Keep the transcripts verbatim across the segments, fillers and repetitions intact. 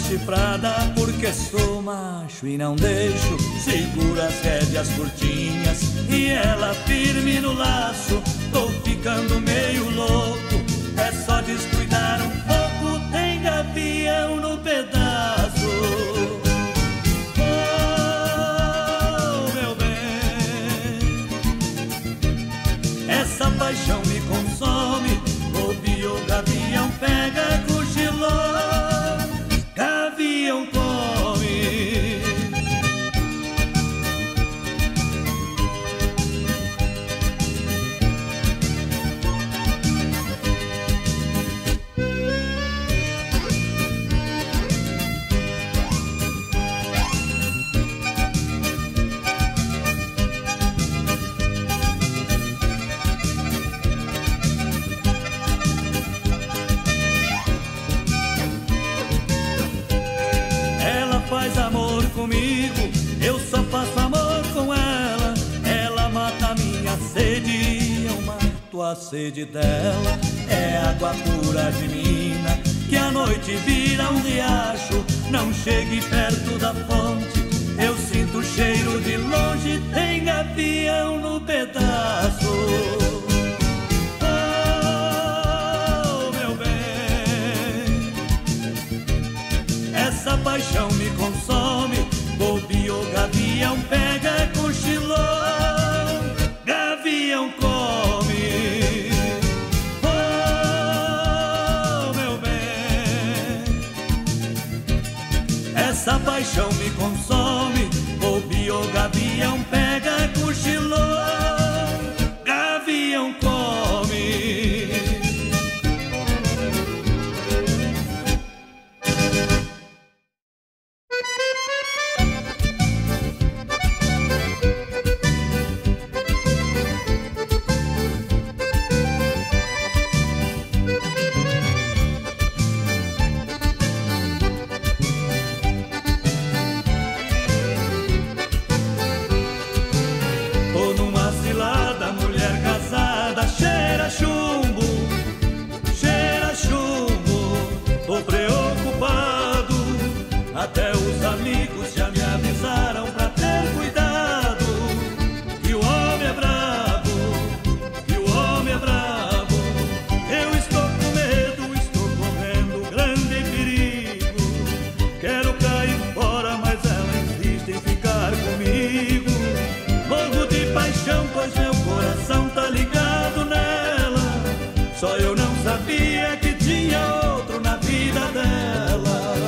chifrada porque sou macho e não deixo. Segura as rédeas curtinhas e ela firme no laço. Tô ficando meio louco, é só descuidar um pouco, tem gavião no pedaço. Oh, meu bem, essa paixão me consome. Bobeou, o gavião pega, cochilou, gavião come. Comigo, eu só faço amor com ela. Ela mata a minha sede e eu mato a sede dela. É água pura de mina que à noite vira um riacho. Não chegue perto da fonte, eu sinto o cheiro de longe. Tem gavião no pedaço. Oh, meu bem, essa paixão me consome. Bobeou, gavião pega, cochilou, gavião come. Oh, meu bem, essa paixão me consome. Bobeou, gavião pega, cochilou, gavião come. Até os amigos já me avisaram pra ter cuidado, que o homem é brabo, que o homem é brabo. Eu estou com medo, estou correndo grande perigo. Quero cair fora, mas ela insiste em ficar comigo. Morro de paixão, pois meu coração tá ligado nela. Só eu não sabia que tinha outro na vida dela.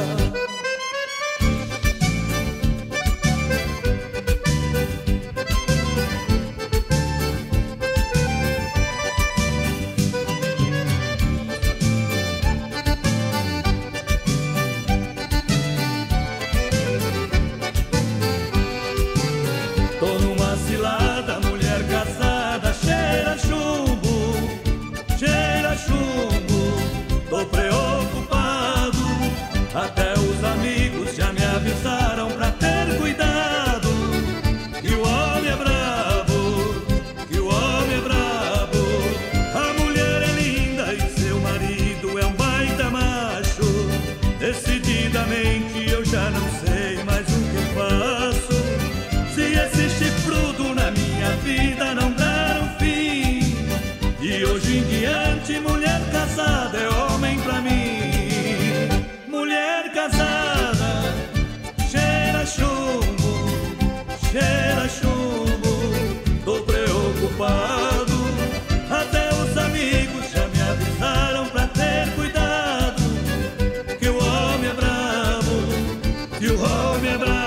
Até os amigos já me avisaram pra ter cuidado, que o homem é brabo, que o homem é brabo. A mulher é linda e seu marido é um baita macho. Decididamente eu já não sei mais o que faço. Se esse chifrudo na minha vida não der um fim, de hoje em diante mulher casada é homem pra mim. Mulher casada, cheira chumbo, cheira chumbo. Tô preocupado, até os amigos já me avisaram pra ter cuidado, que o homem é brabo, que o homem é brabo.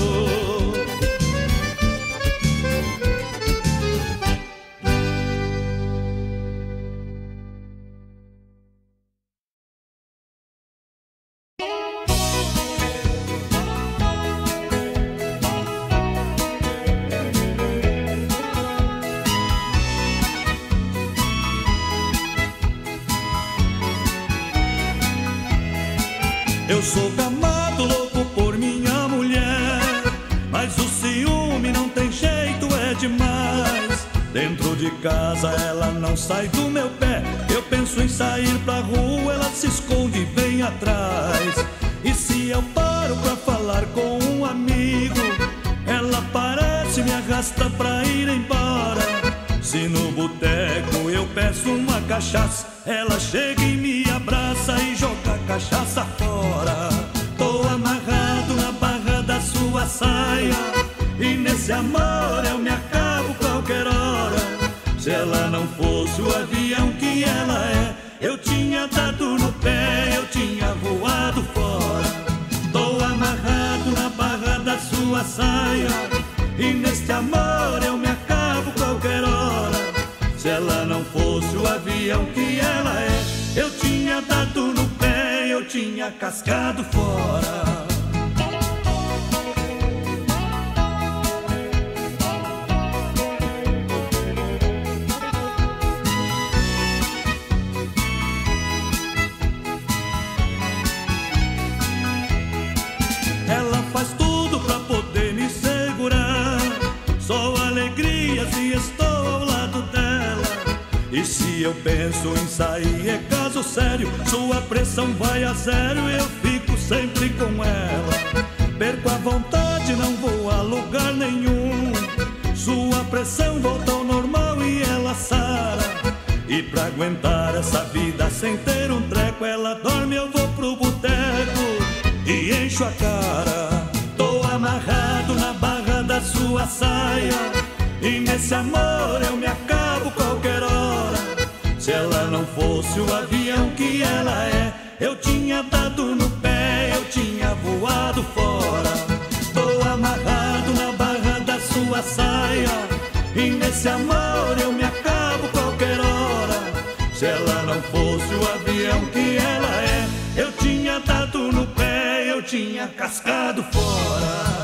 Eu sou gamado, louco por minha mulher, mas o ciúme não tem jeito, é demais. Dentro de casa ela não sai do meu pé. Eu penso em sair pra rua, ela se esconde bem atrás. E se eu paro pra falar com um amigo, ela parece me arrasta pra ir embora. Se no boteco eu peço uma cachaça, ela chega e me abraça e joga a cachaça fora. Tô amarrado na barra da sua saia, e nesse amor eu me acabo qualquer hora. Se ela não fosse o avião que ela é, eu tinha dado no pé, eu tinha voado fora. Tô amarrado na barra da sua saia, e neste amor eu me acabo qualquer hora. Se ela não fosse o avião que ela é, eu tinha dado no pé, eu tinha cascado fora. Ela faz tudo pra poder me segurar, só alegria se estou ao lado dela. E se eu penso em sair é caso sério, sua pressão vai a zero e eu fico sempre com ela. Perco a vontade, não vou a lugar nenhum, sua pressão volta ao normal e ela sara. E pra aguentar essa vida sem ter um treco, ela dorme, eu vou pro boteco e encho a cara. Tô amarrado na barra da sua saia, e nesse amor eu me acabo qualquer hora. Se ela não fosse o avião que ela é, eu tinha dado no pé, eu tinha voado fora. Tô amarrado na barra da sua saia, e nesse amor eu me acabo qualquer hora. Se ela não fosse o avião que ela é, eu tinha dado no pé, eu tinha cascado fora.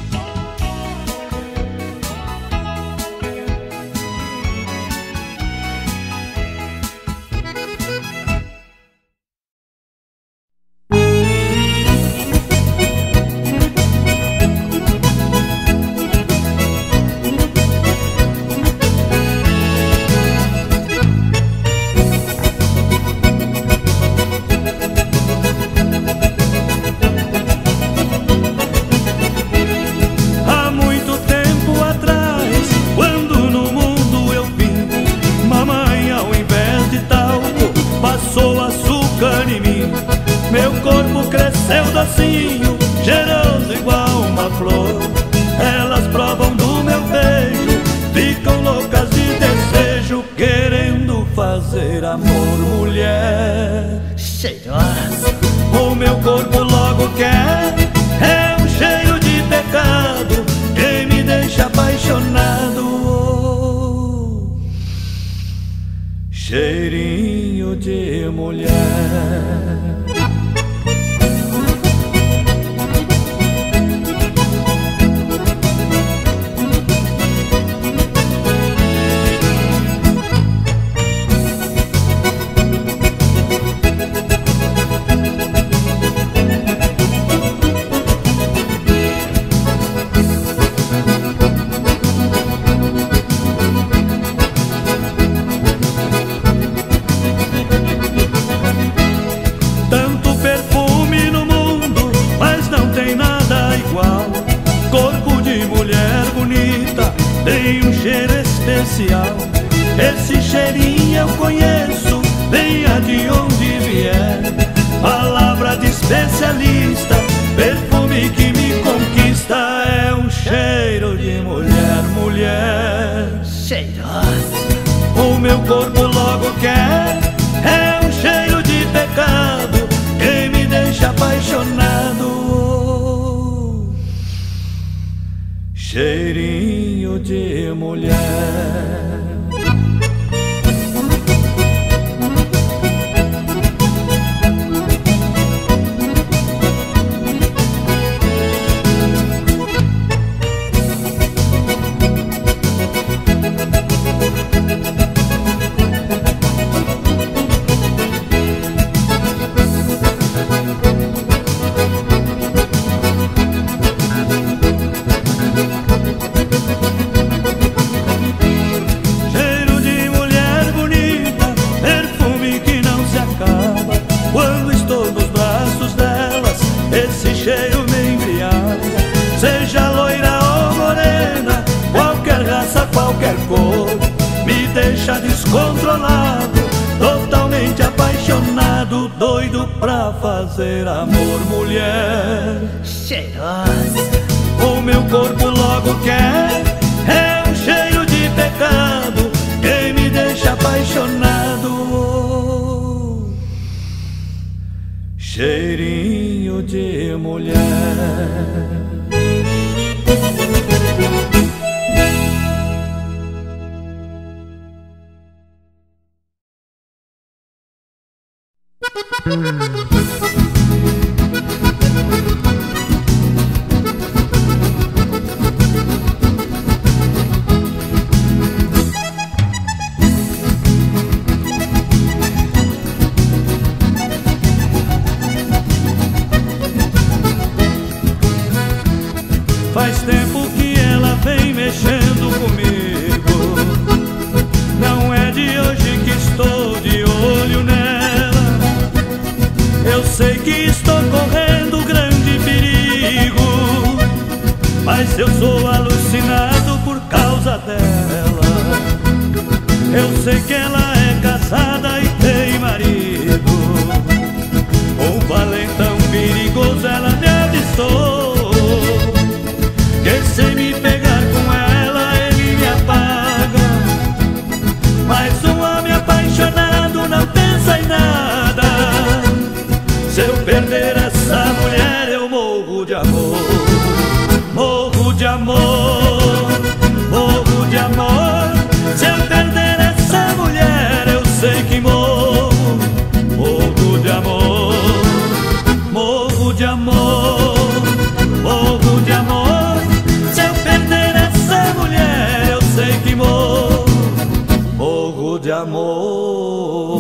Meu corpo cresceu docinho, cheiroso igual uma flor. Elas provam do meu beijo, ficam loucas de desejo, querendo fazer amor, mulher cheirosa. O meu corpo logo quer, é um cheiro de pecado que me deixa apaixonado. Oh, cheirinho de mulher. Tem um cheiro especial, esse cheirinho eu conheço, venha de onde vier. Palavra de especialista, perfume que me conquista, é um cheiro de mulher, mulher cheirosa. O meu corpo logo quer, é um cheiro de pecado que me deixa apaixonado. Cheirinho de mulher. fazer amor, mulher cheirosa. O meu corpo logo quer, é um cheiro de pecado que me deixa apaixonado. Cheirinho de mulher. Faz tempo que ela vem mexendo comigo, não é de hoje que estou de olho nela. Eu sei que estou correndo grande perigo, mas eu sou alucinado por causa dela. Eu sei que ela é casada e tem marido, um valentão perigoso ela me avisou. Que se me pegar com ela ele me apaga, mas um homem apaixonado não pensa em nada. Se eu perder essa mulher eu morro de amor, morro de amor, morro de amor. Se eu perder essa mulher eu sei que morro, morro de amor, morro de amor, morro de amor. Morro de amor.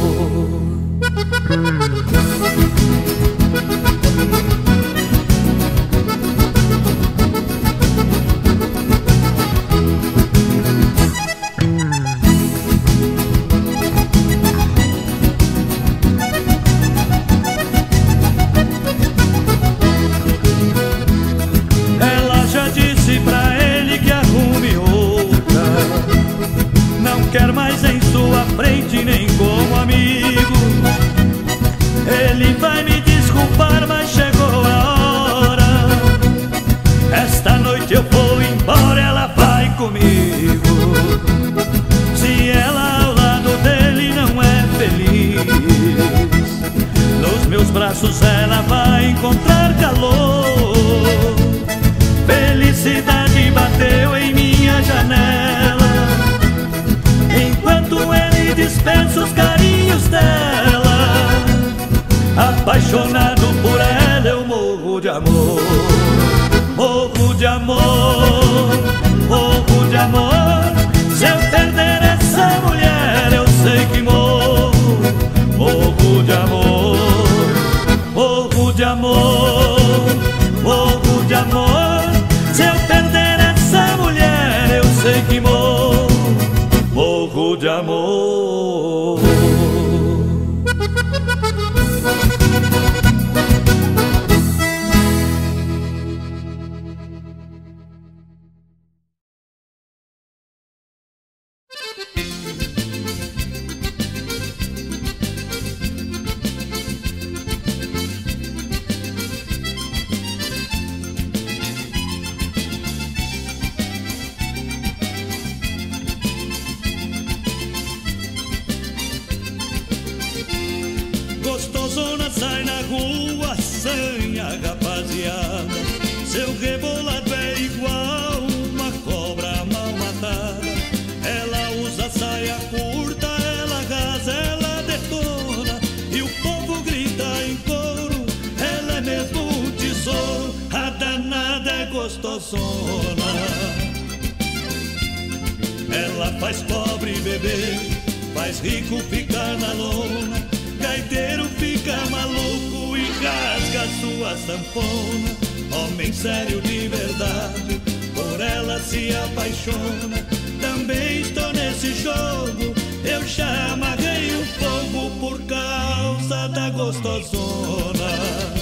Ela já disse pra ele que arrume outra, não quer mais em sua frente nem como amigo. Ele vai me desculpar, mas chegou a hora. Esta noite eu vou embora, ela vai comigo. Se ela ao lado dele não é feliz, nos meus braços ela vai encontrar calor. Felicidade bateu em minha janela, enquanto ele dispensa os carinhos dela. Apaixonado por ela eu morro de amor, morro de amor, morro de amor. Se eu perder essa mulher eu sei que morro, morro de amor, morro de amor, morro de amor. Se eu perder essa mulher eu sei que morro, morro de amor. Gostosona sai na rua, assanha rapaziada. Seu rebolado é igual uma cobra mal matada. Ela usa saia curta, ela arrasa, ela detona, e o povo grita em coro, ela é mesmo um tesouro. A danada é gostosona. Ela faz pobre beber, faz rico ficar na lona. Gaiteiro fica maluco e rasga sua sanfona. Homem sério de verdade, por ela se apaixona. Também estou nesse jogo, eu já amarrei o fogo por causa da gostosona.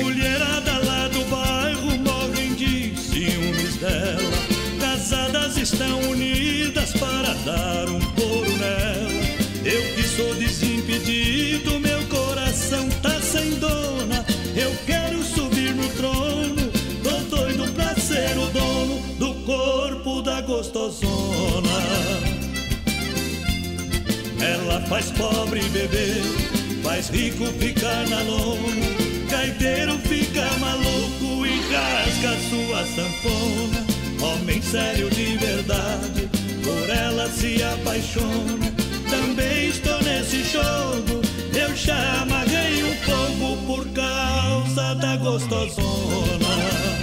Mulherada lá do bairro morrem de ciúmes dela. Casadas estão unidas para dar um couro nela. Eu que sou desimpedido, meu coração tá sem dona. Eu quero subir no trono, tô doido pra ser o dono do corpo da gostosona. Ela faz pobre beber, faz rico ficar na lona. Gaiteiro fica maluco e rasga sua sanfona. Homem sério de verdade, por ela se apaixona. Também estou nesse jogo, eu já amarrei um fogo por causa da gostosona.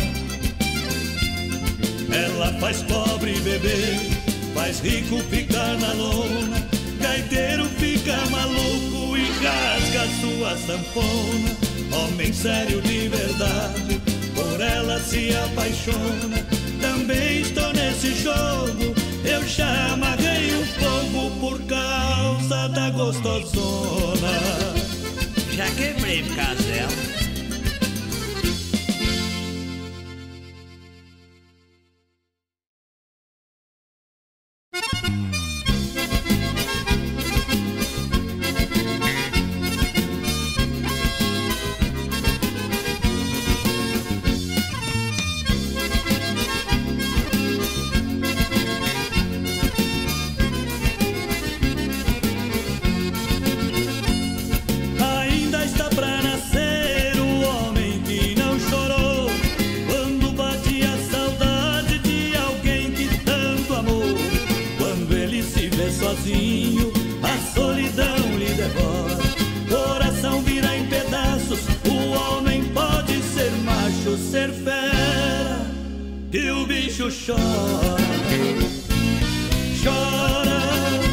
Ela faz pobre beber, faz rico ficar na lona. Gaiteiro fica maluco e rasga sua sanfona. Homem sério de verdade, por ela se apaixona. Também estou nesse jogo, eu já amarrei um fogo por causa da gostosona. Já quebrei por causa dela. Sozinho, a solidão lhe devora. Coração vira em pedaços. O homem pode ser macho, ser fera, e o bicho chora. Chora,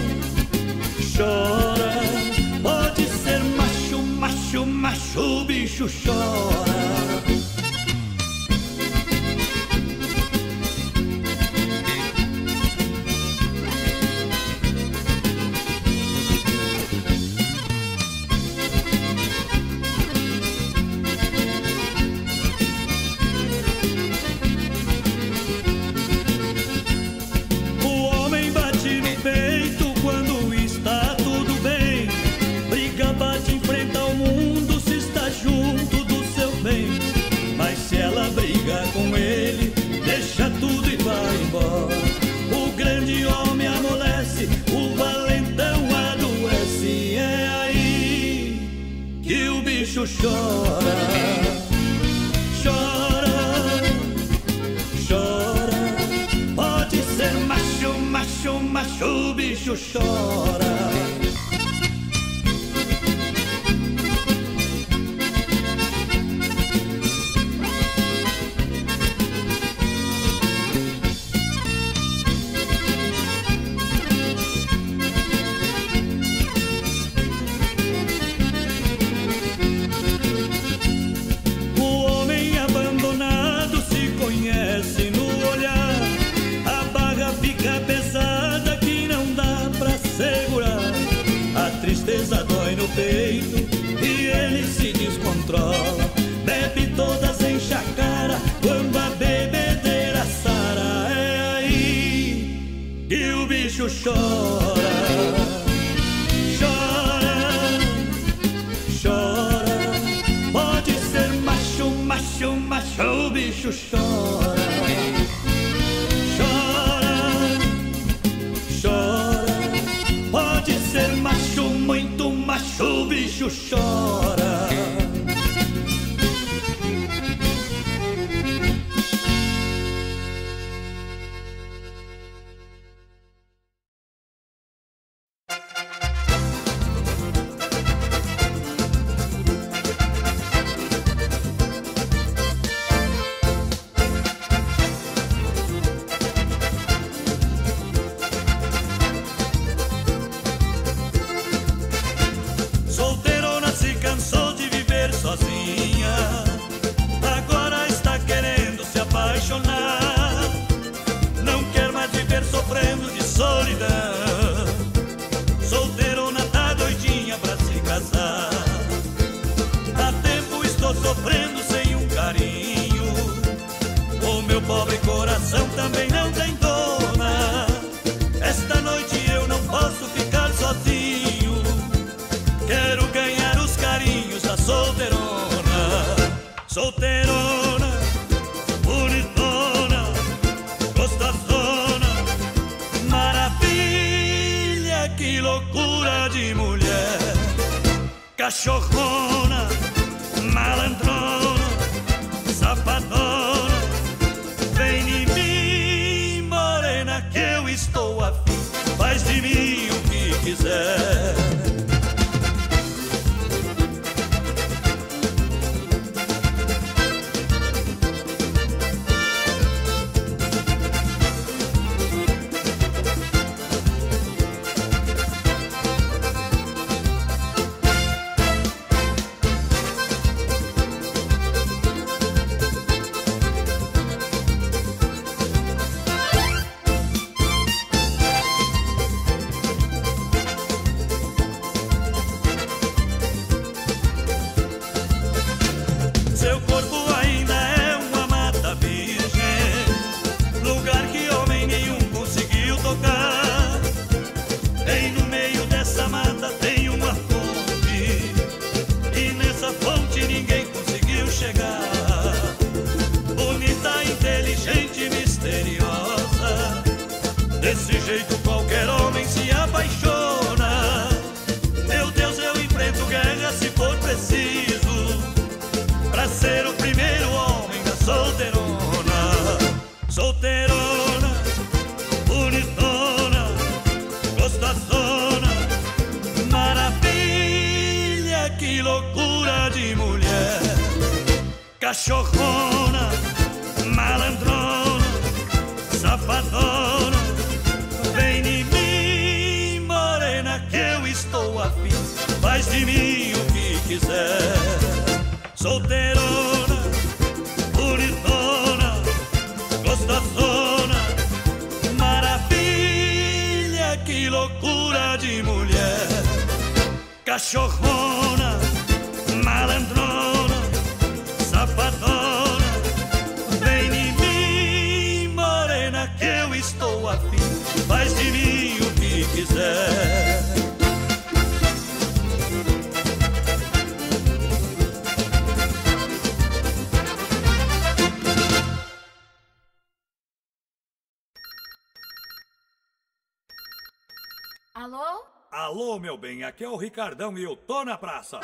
chora. Pode ser macho, macho, macho, o bicho chora. Com ele, deixa tudo e vai embora. O grande homem amolece, o valentão adoece. É aí que o bicho chora. Chora, chora. Pode ser macho, macho, macho, o bicho chora. Tristeza dói no peito e ele se descontrola. Bebe todas, enche a cara quando a bebedeira sara. É aí que o bicho chora. Chora, chora. Pode ser macho, macho, macho, o bicho chora. Macho, muito macho, o bicho chora. Solteirona se cansou cachorrona, malandrona, safadona, vem em mim, morena, que eu estou afim, faz de mim o que quiser. Desse jeito qualquer homem se apaixona. Meu Deus, eu enfrento guerra se for preciso, pra ser o primeiro homem da solteirona. Solteirona, bonitona, gostosona, maravilha, que loucura de mulher. Cachorrona, malandrona, safadona, vem em mim, morena, que eu estou afim, faz de mim o que quiser. Solteirona, bonitona, gostosona, maravilha, que loucura de mulher. Cachorrona, malandrona, safadona, vem em mim, morena, que eu estou afim, faz de mim o que quiser. Alô? Alô, meu bem, aqui é o Ricardão e eu tô na praça.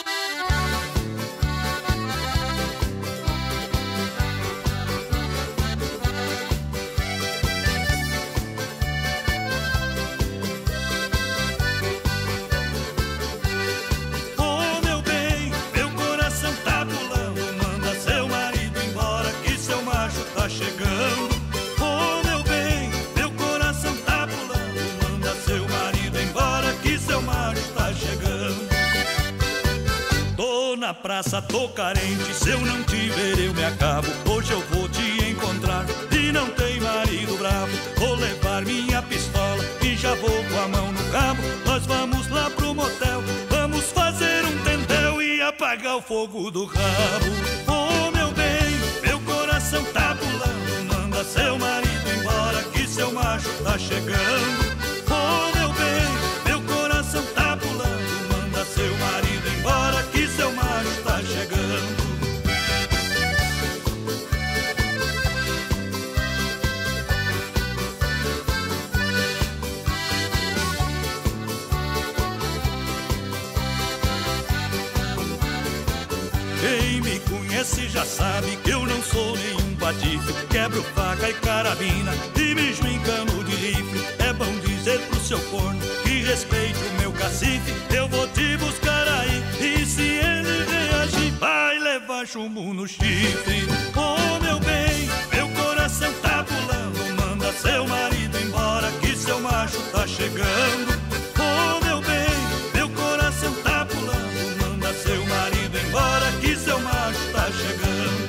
Na praça tô carente, se eu não te ver eu me acabo. Hoje eu vou te encontrar e não tem marido bravo. Vou levar minha pistola e já vou com a mão no cabo. Nós vamos lá pro motel, vamos fazer um tentel e apagar o fogo do rabo. Oh meu bem, meu coração tá pulando, manda seu marido embora que seu macho tá chegando. Oh meu bem, meu coração tá pulando, manda seu marido embora que seu macho tá chegando. Quem me conhece já sabe que eu não sou nenhum patife. Quebro faca e carabina e mijo em cano de rifle. É bom dizer pro seu corno que respeite o meu cacife. Eu vou te buscar aí e se ele reagir vai levar chumbo no chifre. Oh meu bem, meu coração tá pulando, manda seu marido embora que seu macho tá chegando. Oh meu bem, meu coração tá pulando, manda seu marido embora que seu macho tá chegando.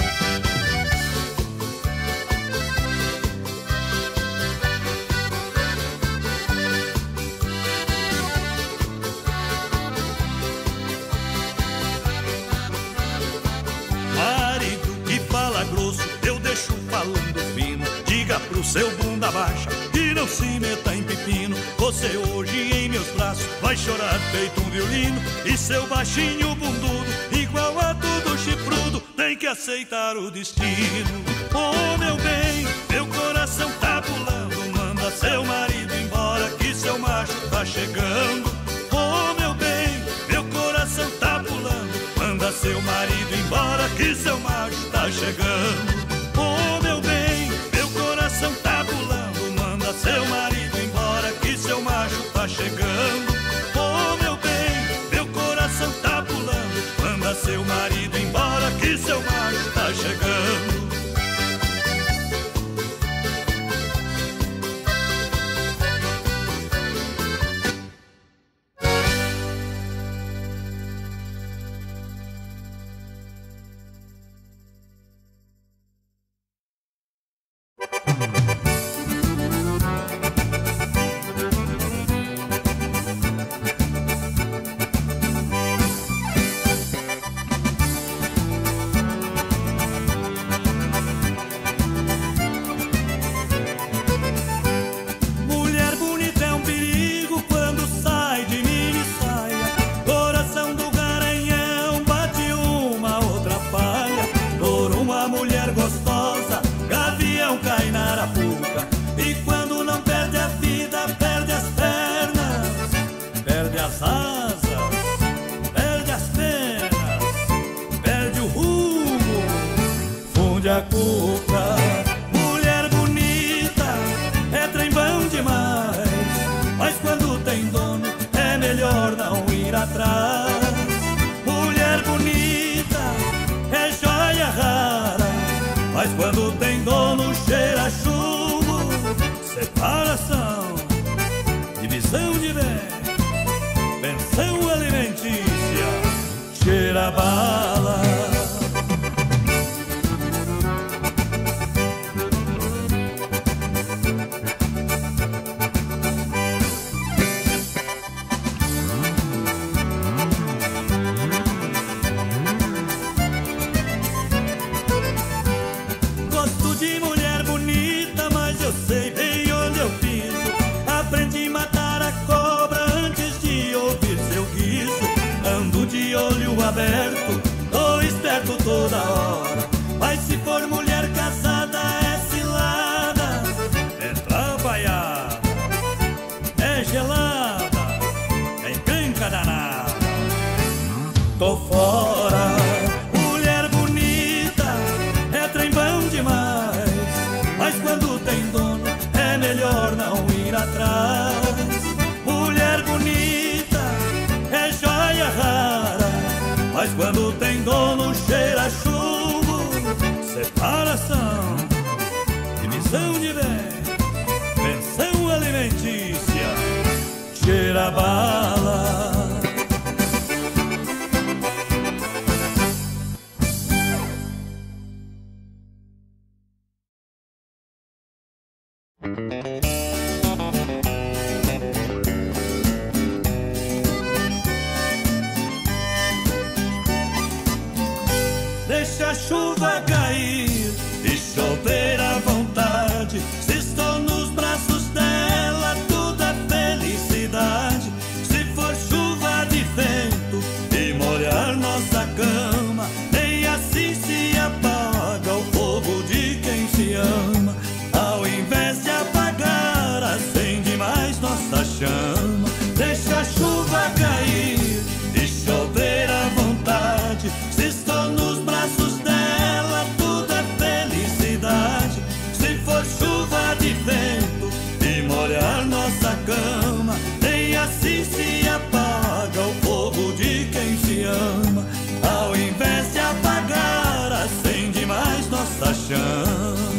Marido que fala grosso, eu deixo falando fino. Diga pro seu bunda baixa e não se meta em pepino. Você hoje em meus braços vai chorar feito um violino. E seu baixinho bundudo, igual a tudo chifrudo, tem que aceitar o destino. Oh meu bem, meu coração tá pulando, manda seu marido embora que seu macho tá chegando. Oh meu bem, meu coração seu marido embora que seu macho tá chegando. Oh meu bem, meu coração tá pulando, manda seu marido embora que seu macho tá chegando. Oh meu bem, meu coração tá pulando, manda seu marido embora que seu macho tá chegando. Mulher bonita é trem bom demais, mas quando tem dono é melhor não ir atrás. Mulher bonita é joia rara, mas quando tem dono cheira chumbo. Separação, divisão de bem, pensão alimentícia, cheira bala. Aberto, tô esperto toda hora, mas se for mulher casada é cilada, é trabalhada, é gelada, é encrenca danada. Tô fora. Mulher bonita é trem bom demais, mas quando tem dono é melhor não ir atrás. Mulher bonita é joia rara, mas quando tem dono cheira chumbo. Separação, divisão de bem, pensão alimentícia, cheira bala. Deixa a chuva cair e chover à vontade. Se estou nos braços dela, tudo é felicidade. Se for chuva de vento e molhar nossa cama, nem assim se apaga o fogo de quem se ama. Ao invés de apagar, acende mais nossa chama. Deixa a chuva cair e chover à vontade. Se estou nos braços dela, tudo é felicidade. Se for chuva de vento e molhar nossa cama, nem assim se apaga o fogo de quem se ama. Ao invés de apagar, acende mais nossa chama.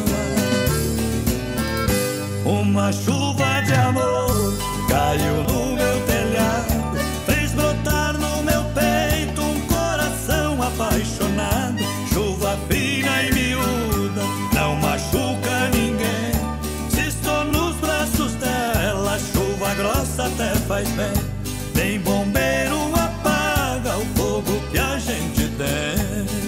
Uma chuva de amor caiu no meu telhado, fez brotar no meu peito um coração apaixonado. Chuva fina e miúda não machuca ninguém. Se estou nos braços dela, chuva grossa até faz bem. Nem bombeiro apaga o fogo que a gente tem.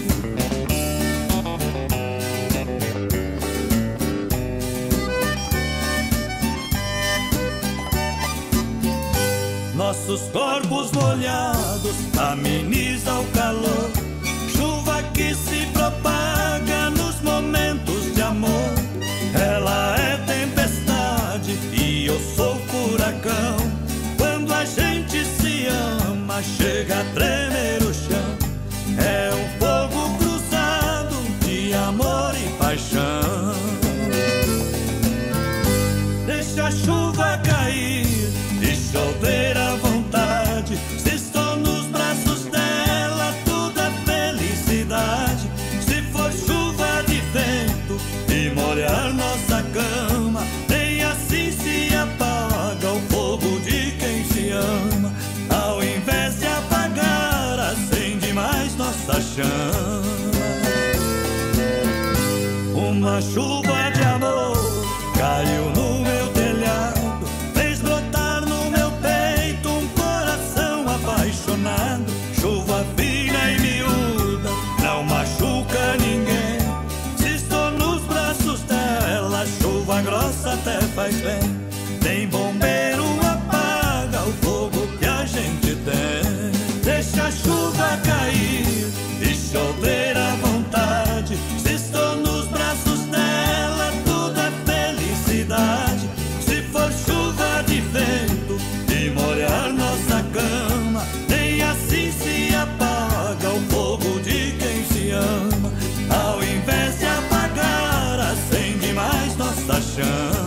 Nossos corpos molhados amenizam o calor. Chuva que se propaga nos momentos de amor. Ela é tempestade e eu sou furacão. Quando a gente se ama, chega a tremer o chão. É nossa chama. Uma chuva de amor caiu no meu telhado, fez brotar no meu peito um coração apaixonado. Chuva fina e miúda, não machuca ninguém. Se estou nos braços dela, chuva grossa até faz bem. Nem bombeiro apaga o fogo que a gente tem. Deixa a chuva cair e chover à vontade. Se estou nos braços dela, tudo é felicidade. Se for chuva de vento e molhar nossa cama, nem assim se apaga o fogo de quem se ama. Ao invés de apagar, acende mais nossa chama.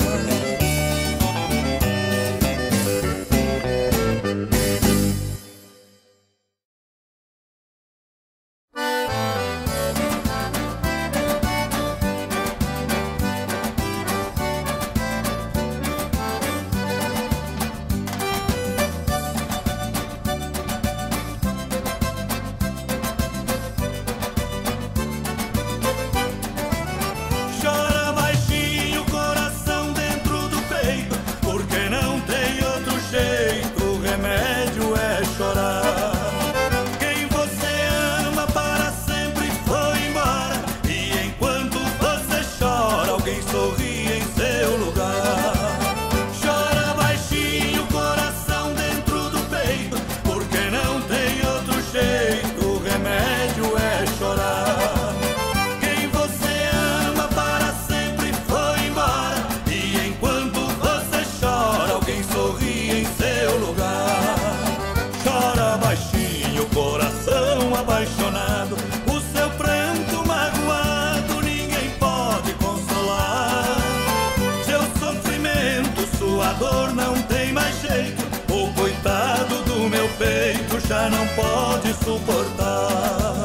Já não pode suportar.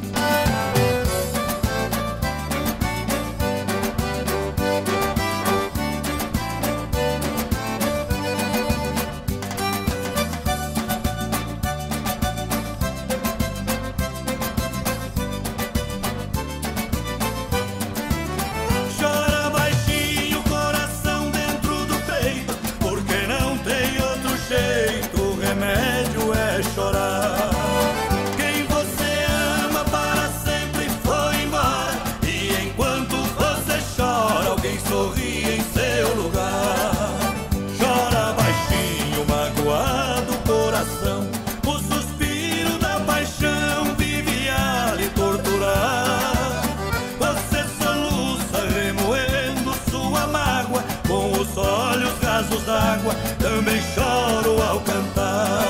Chora baixinho o coração dentro do peito, porque não tem outro jeito. O remédio é chorar. Quem você ama para sempre foi embora, e enquanto você chora, alguém sorri em seu lugar. Chora baixinho, magoado o coração, o suspiro da paixão vive a lhe torturar. Você soluça remoendo sua mágoa, com os olhos rasos d'água, também choro ao cantar.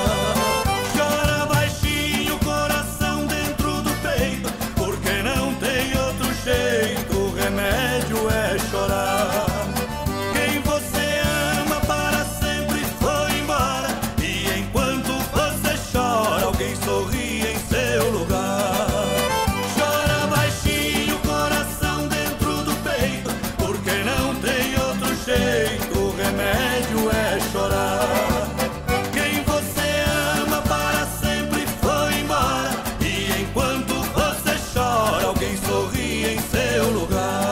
Quem você ama para sempre foi embora, e enquanto você chora, alguém sorri em seu lugar. Chora baixinho o coração dentro do peito, porque não tem outro jeito. O remédio é chorar. Quem você ama para sempre foi embora, e enquanto você chora, alguém sorri em seu lugar.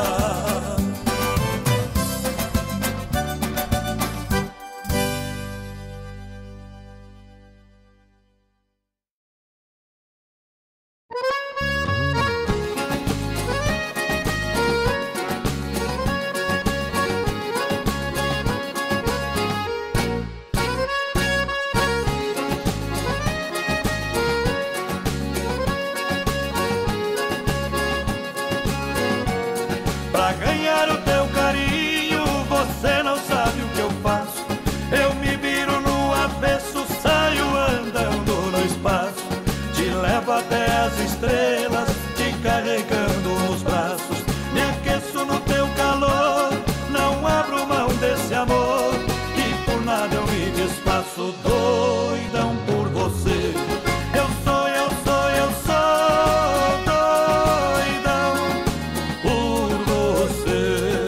Pra ganhar o teu carinho, você não sabe o que eu faço. Eu me viro no avesso, saio andando no espaço. Te levo até as estrelas, te carregando nos braços. Me aqueço no teu calor, não abro mão desse amor. E por nada eu me desfaço, doidão por você. Eu sou, eu sou, eu sou doidão por você.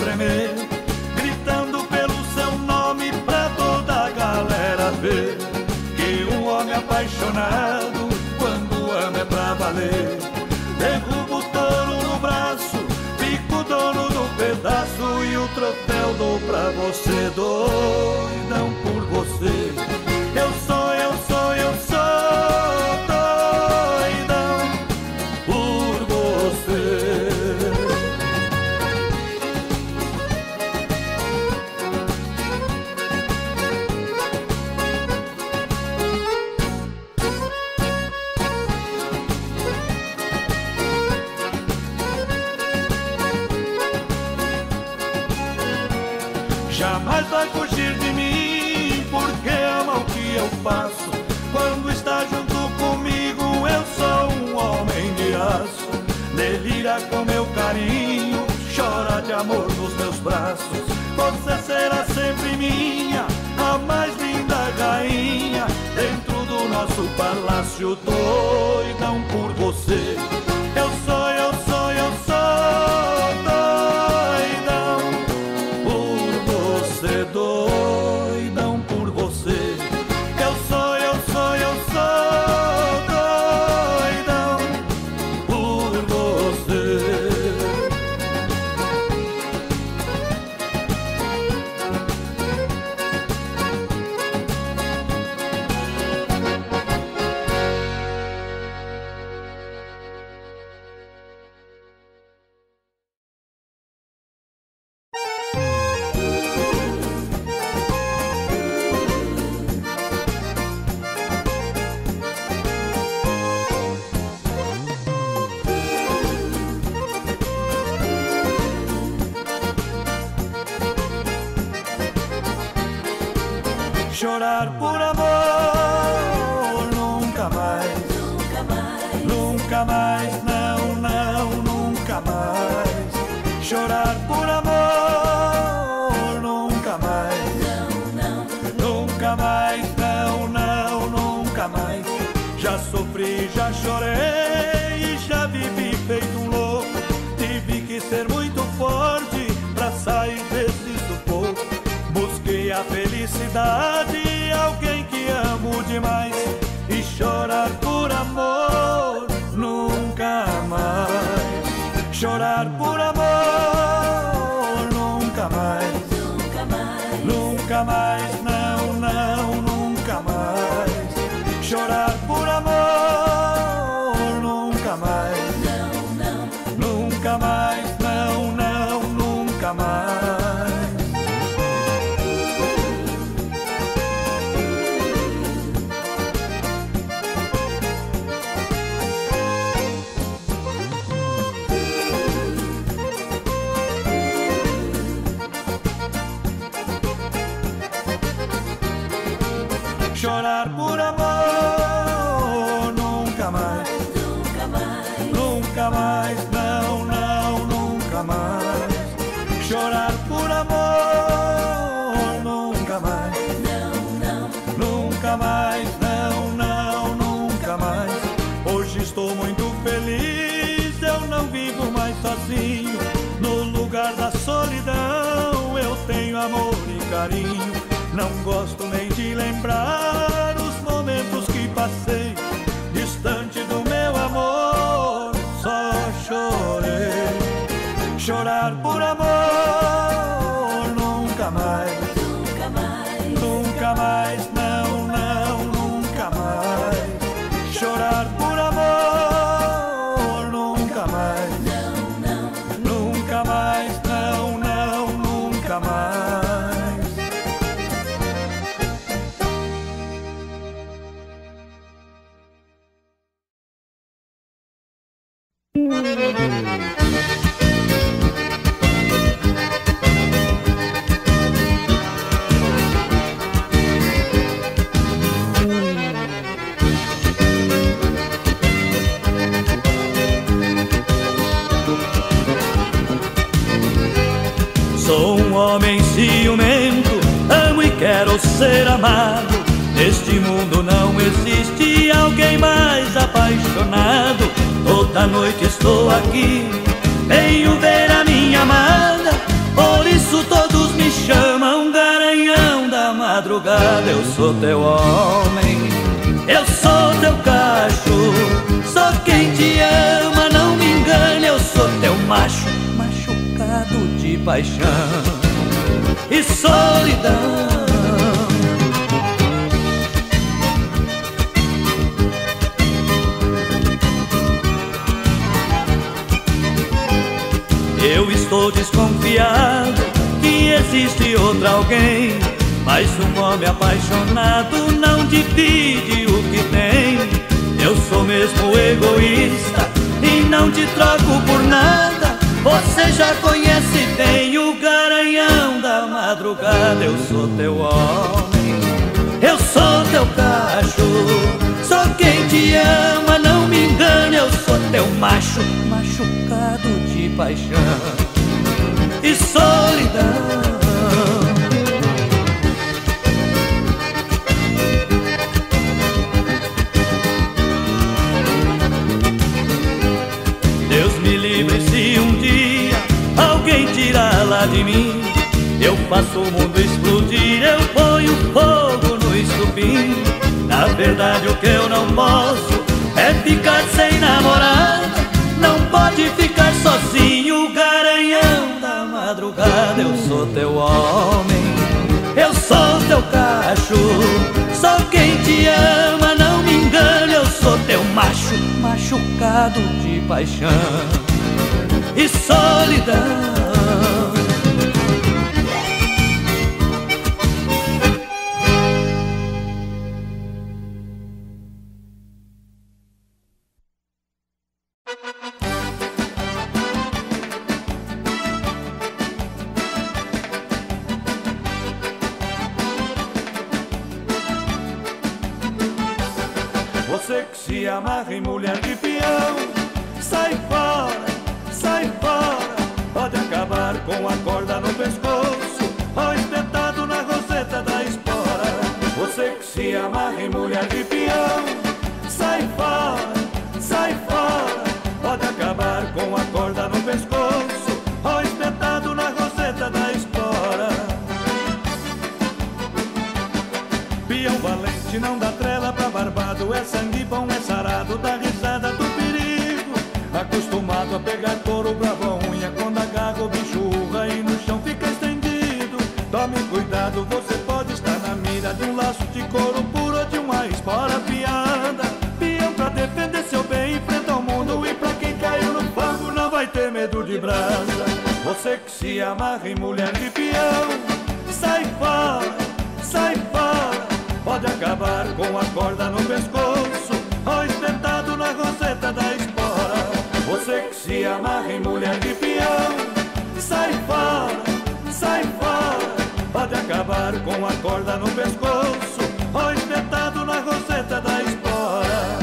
tremer, gritando pelo seu nome pra toda a galera ver que um homem apaixonado, quando ama é pra valer. Derruba o touro no braço, fica o dono do pedaço, e o troféu dou pra você, doidão por você. Eu sou, eu sou, eu sou doidão por você. Jamais vai fugir de mim, porque ama o que eu faço. Quando está junto comigo, eu sou um homem de aço. Delira com meu carinho, chora de amor nos meus braços. Você será sempre minha, a mais linda rainha, dentro do nosso palácio, doidão por você. Eu sou, eu sou, eu sou doidão por você, doidão por você. Eu sou, eu sou, eu sou doidão por você. Chorar por amor nunca mais, nunca mais, nunca mais, não, não, nunca mais. Chorar por amor nunca mais, não, não, nunca mais, não, não, nunca mais. Já sofri, já chorei e já vivi feito um louco. Tive que ser muito forte pra sair desse sufoco. Busquei a felicidade, alguém que amo demais, e chorar por amor nunca mais. Chorar por amor nunca mais, nunca mais, nunca mais, não, não, nunca mais. Chorar por amor nunca mais, não, não, nunca mais, não, não, nunca mais. Chorar por amor nunca mais, nunca mais, nunca mais, não, não, nunca mais. Chorar por amor nunca mais, não, não, nunca mais, não, não, nunca mais. Hoje estou muito feliz, eu não vivo mais sozinho. No lugar da solidão eu tenho amor e carinho. Não gosto nem de lembrar os momentos que passei distante do meu amor, só chorei. Chorar por amor nunca mais, nunca mais, nunca mais, não, não, nunca mais. Chorar por amor nunca mais, não, não, nunca mais, não, não, nunca mais. Sou um homem ciumento, amo e quero ser amado. Neste mundo não existe alguém mais apaixonado. Toda noite estou aqui, venho ver a minha amada. Por isso todos me chamam Garanhão da madrugada. Eu sou teu homem, eu sou teu cacho, sou quem te ama, não me engane. Eu sou teu macho, machucado de paixão e solidão. Eu estou desconfiado que existe outro alguém, mas um homem apaixonado não divide o que tem. Eu sou mesmo egoísta e não te troco por nada. Você já conhece bem o Garanhão da madrugada. Eu sou teu homem, eu sou teu cacho, sou quem te ama, não me engane. Eu sou teu macho, machucado de paixão e solidão. Deus me livre se um dia alguém tirar lá de mim. Eu faço o mundo explodir, eu ponho fogo no estupim. Na verdade o que eu não posso é ficar sem namorada. Não pode ficar sozinho, Garanhão da madrugada. Eu sou teu homem, eu sou teu cacho, sou quem te ama, não me engane. Eu sou teu macho, machucado de paixão e solidão. Você que se amarra em mulher de peão, sai fora, sai fora. Pode acabar com a corda no pescoço ou espetado na roseta da espora. Você que se amarra em mulher de peão, sai fora, sai fora. Pode acabar com a corda no pescoço ou espetado na roseta da espora. Peão valente não dá trela pra barbado, é sangue bom, é sarado, dá risada do perigo. Acostumado a pegar touro bravo a unha, quando agarra o bicho urra e no chão fica estendido. Tome cuidado, você pode estar na mira de um laço de couro puro ou de uma espora afiada. Peão pra defender seu bem, enfrenta o mundo, e pra quem caiu no fogo não vai ter medo de brasa. Você que se amarra em mulher de peão, sai fora, sai fora. Pode acabar com a corda no pescoço ou espetado na roseta da espora. Você que se amarra em mulher de peão, sai fora, sai fora. Pode acabar com a corda no pescoço ou espetado na roseta da espora.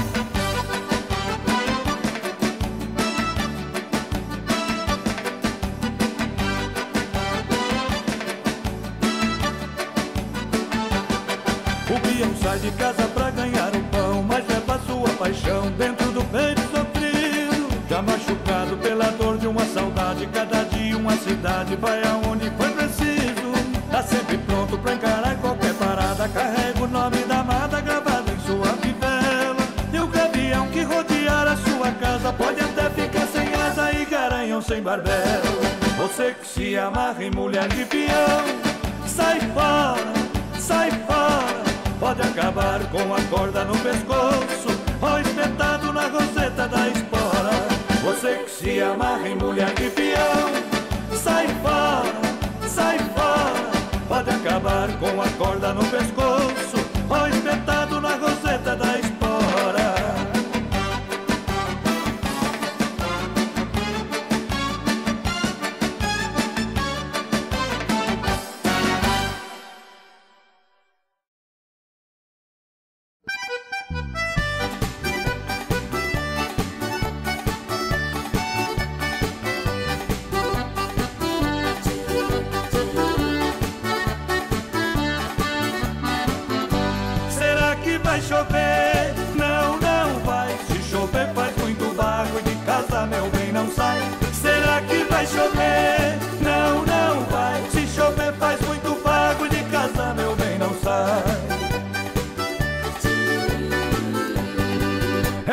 O peão sai de casa pra ganhar o pão, mas leva sua paixão dentro do peito sofrido. Já machucado pela dor de uma saudade, cada dia uma cidade vai aonde foi preciso. Tá sempre pronto pra encarar qualquer parada, carrega o nome da amada gravado em sua fivela. E o gavião que rodear a sua casa pode até ficar sem asa e Garanhão sem barbelo. Você que se amarra em mulher de peão, sai fora, sai fora. Pode acabar com a corda no pescoço ou espetado na roseta da espora. Você que se amarra em mulher de peão, sai fora, sai fora. Pode acabar com a corda no pescoço ou espetado na roseta da espora.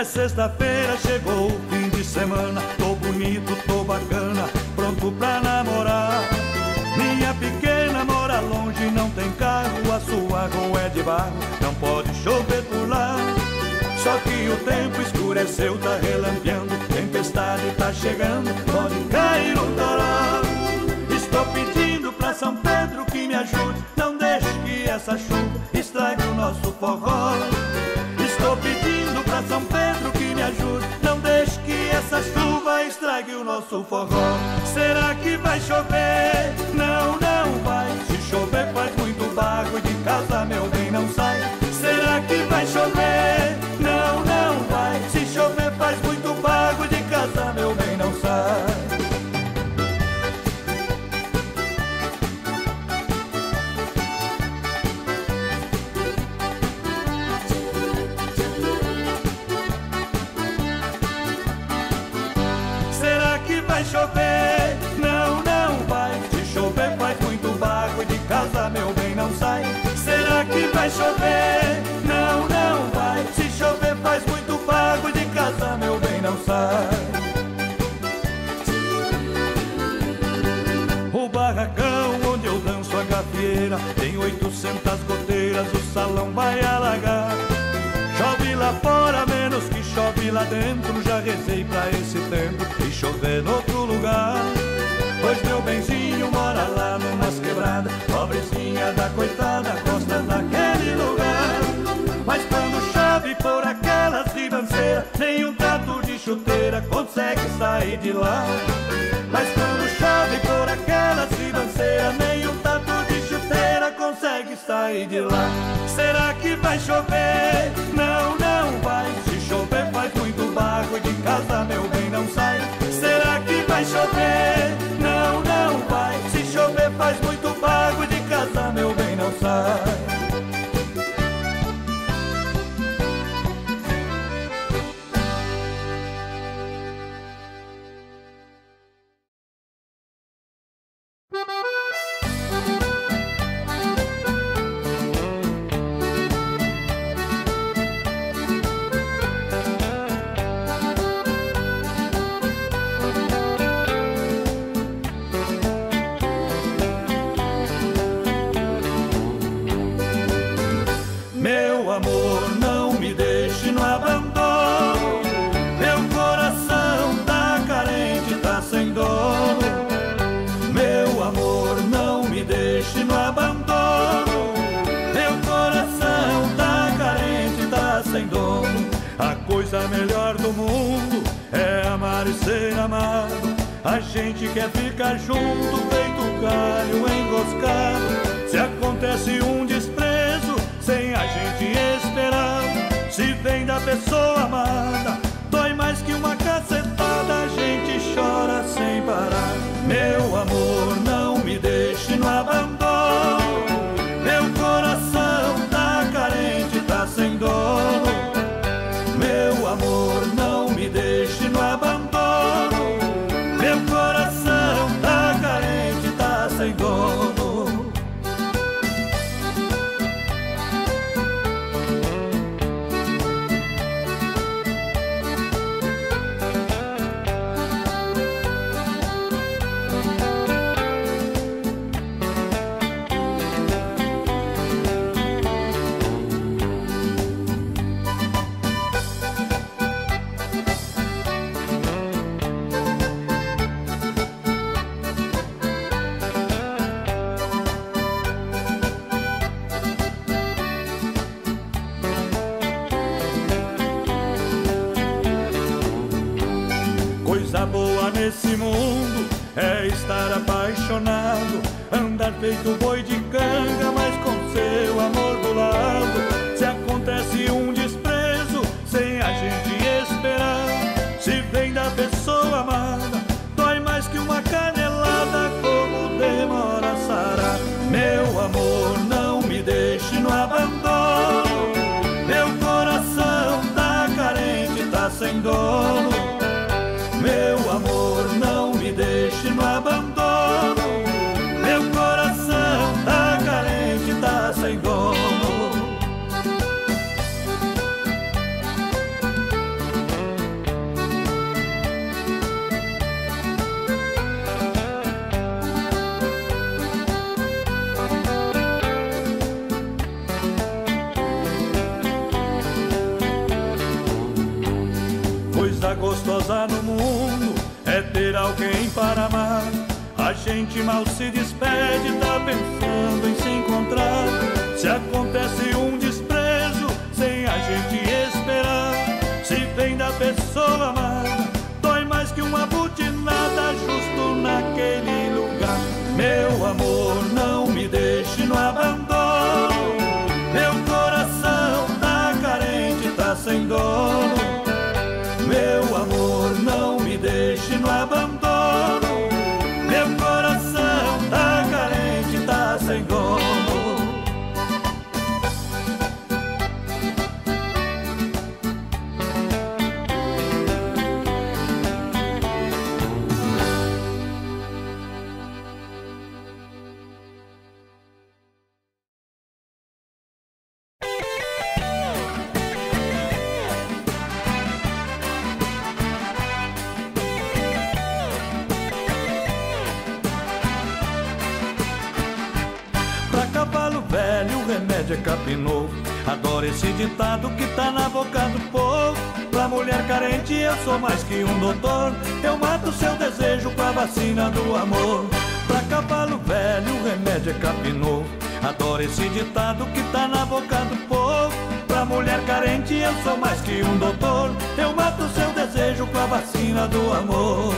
É sexta-feira, chegou o fim de semana. Tô bonito, tô bacana, pronto pra namorar. Minha pequena mora longe, não tem carro, a sua rua é de barro, não pode chover por lá. Só que o tempo escureceu, tá relampeando, tempestade tá chegando, pode cair um toró. Estou pedindo pra São Pedro que me ajude, não deixe que essa chuva estrague o nosso forró. Estou pedindo pra São Pedro que me ajude, não deixe que essa chuva estrague o nosso forró. Será que vai chover? Não, não vai. Se chover faz muito barro e de casa meu bem não sai. Será que vai chover? Não, não vai. Se chover faz muito barro e de casa meu bem não sai. Vai chover? Não, não vai. Se chover faz muito barro e de casa meu bem não sai. Será que vai chover? Não, não vai. Se chover faz muito barro e de casa meu bem não sai. O barracão onde eu danço a gafieira tem oitocentas goteiras, o salão vai alagar. Chove lá fora menos que chove lá dentro, já rezei pra esse tempo e chover no outro lugar. Pois meu benzinho mora lá numas quebradas, pobrezinha da coitada gosta daquele lugar. Mas quando chove por aquelas ribanceiras, nem um trato de chuteira consegue sair de lá. Mas quando chove por aquelas ribanceiras, nem um trato de chuteira consegue sair de lá. Será que vai chover? Não, não vai. Se chover faz muito barro e de casa meu bem não sai. Será que vai chover? Não, não vai. Se chover faz muito barro e de casa meu bem não sai. A melhor do mundo é amar e ser amado. A gente quer ficar junto, feito galho enroscado. Se acontece um desprezo sem a gente esperar, se vem da pessoa amada, dói mais que uma cacetada. A gente chora sem parar. Meu amor, não me deixe no abandono. Meu coração tá carente, tá sem dono. Meu amor, não me deixe no abandono. Meu coração tá carente, tá sem dono. Coisa boa nesse mundo é estar apaixonado, andar feito boi de canga, mas com seu amor do lado. Se acontece um desprezo sem a gente esperar, se vem da pessoa amada, dói mais que uma canelada. Como demora a sarar. Meu amor, não me deixe no abandono. Meu coração tá carente, tá sem dono. Meu amor, não me deixe no abandono. Meu coração tá carente, tá sem dono. gostosa no mundo é ter alguém para amar. A gente mal se despede, tá pensando em se encontrar. Se acontece um desprezo sem a gente esperar, se vem da pessoa amada, dói mais que uma butinada justo naquele lugar. Meu amor, não me deixe no abandono, meu coração tá carente, tá sem dono. Meu amor, não me deixe no abandono, meu coração tá carente, tá sem dono. É capim novo. Adoro esse ditado que tá na boca do povo. Pra mulher carente eu sou mais que um doutor, eu mato seu desejo com a vacina do amor. Pra cavalo velho o remédio é capim novo. Adoro esse ditado que tá na boca do povo. Pra mulher carente eu sou mais que um doutor, eu mato seu desejo com a vacina do amor.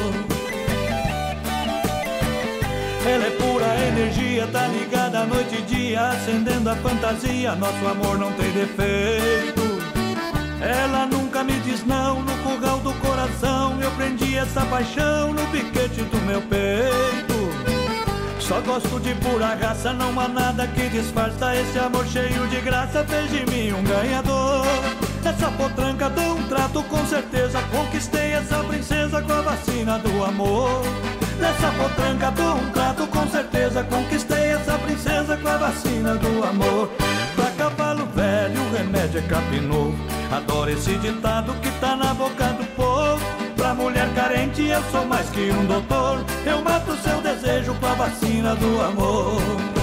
Ela é pura energia, tá ligada noite e dia, acendendo a fantasia, nosso amor não tem defeito. Ela nunca me diz não, no curral do coração eu prendi essa paixão no piquete do meu peito. Só gosto de pura raça, não há nada que disfarça esse amor cheio de graça, fez de mim um ganhador. Essa potranca deu um trato, com certeza conquistei essa princesa com a vacina do amor. Nessa potranca dou um trato, com certeza conquistei essa princesa com a vacina do amor. Pra cavalo velho o remédio é capim novo. Adoro esse ditado que tá na boca do povo. Pra mulher carente eu sou mais que um doutor, eu mato seu desejo com a vacina do amor.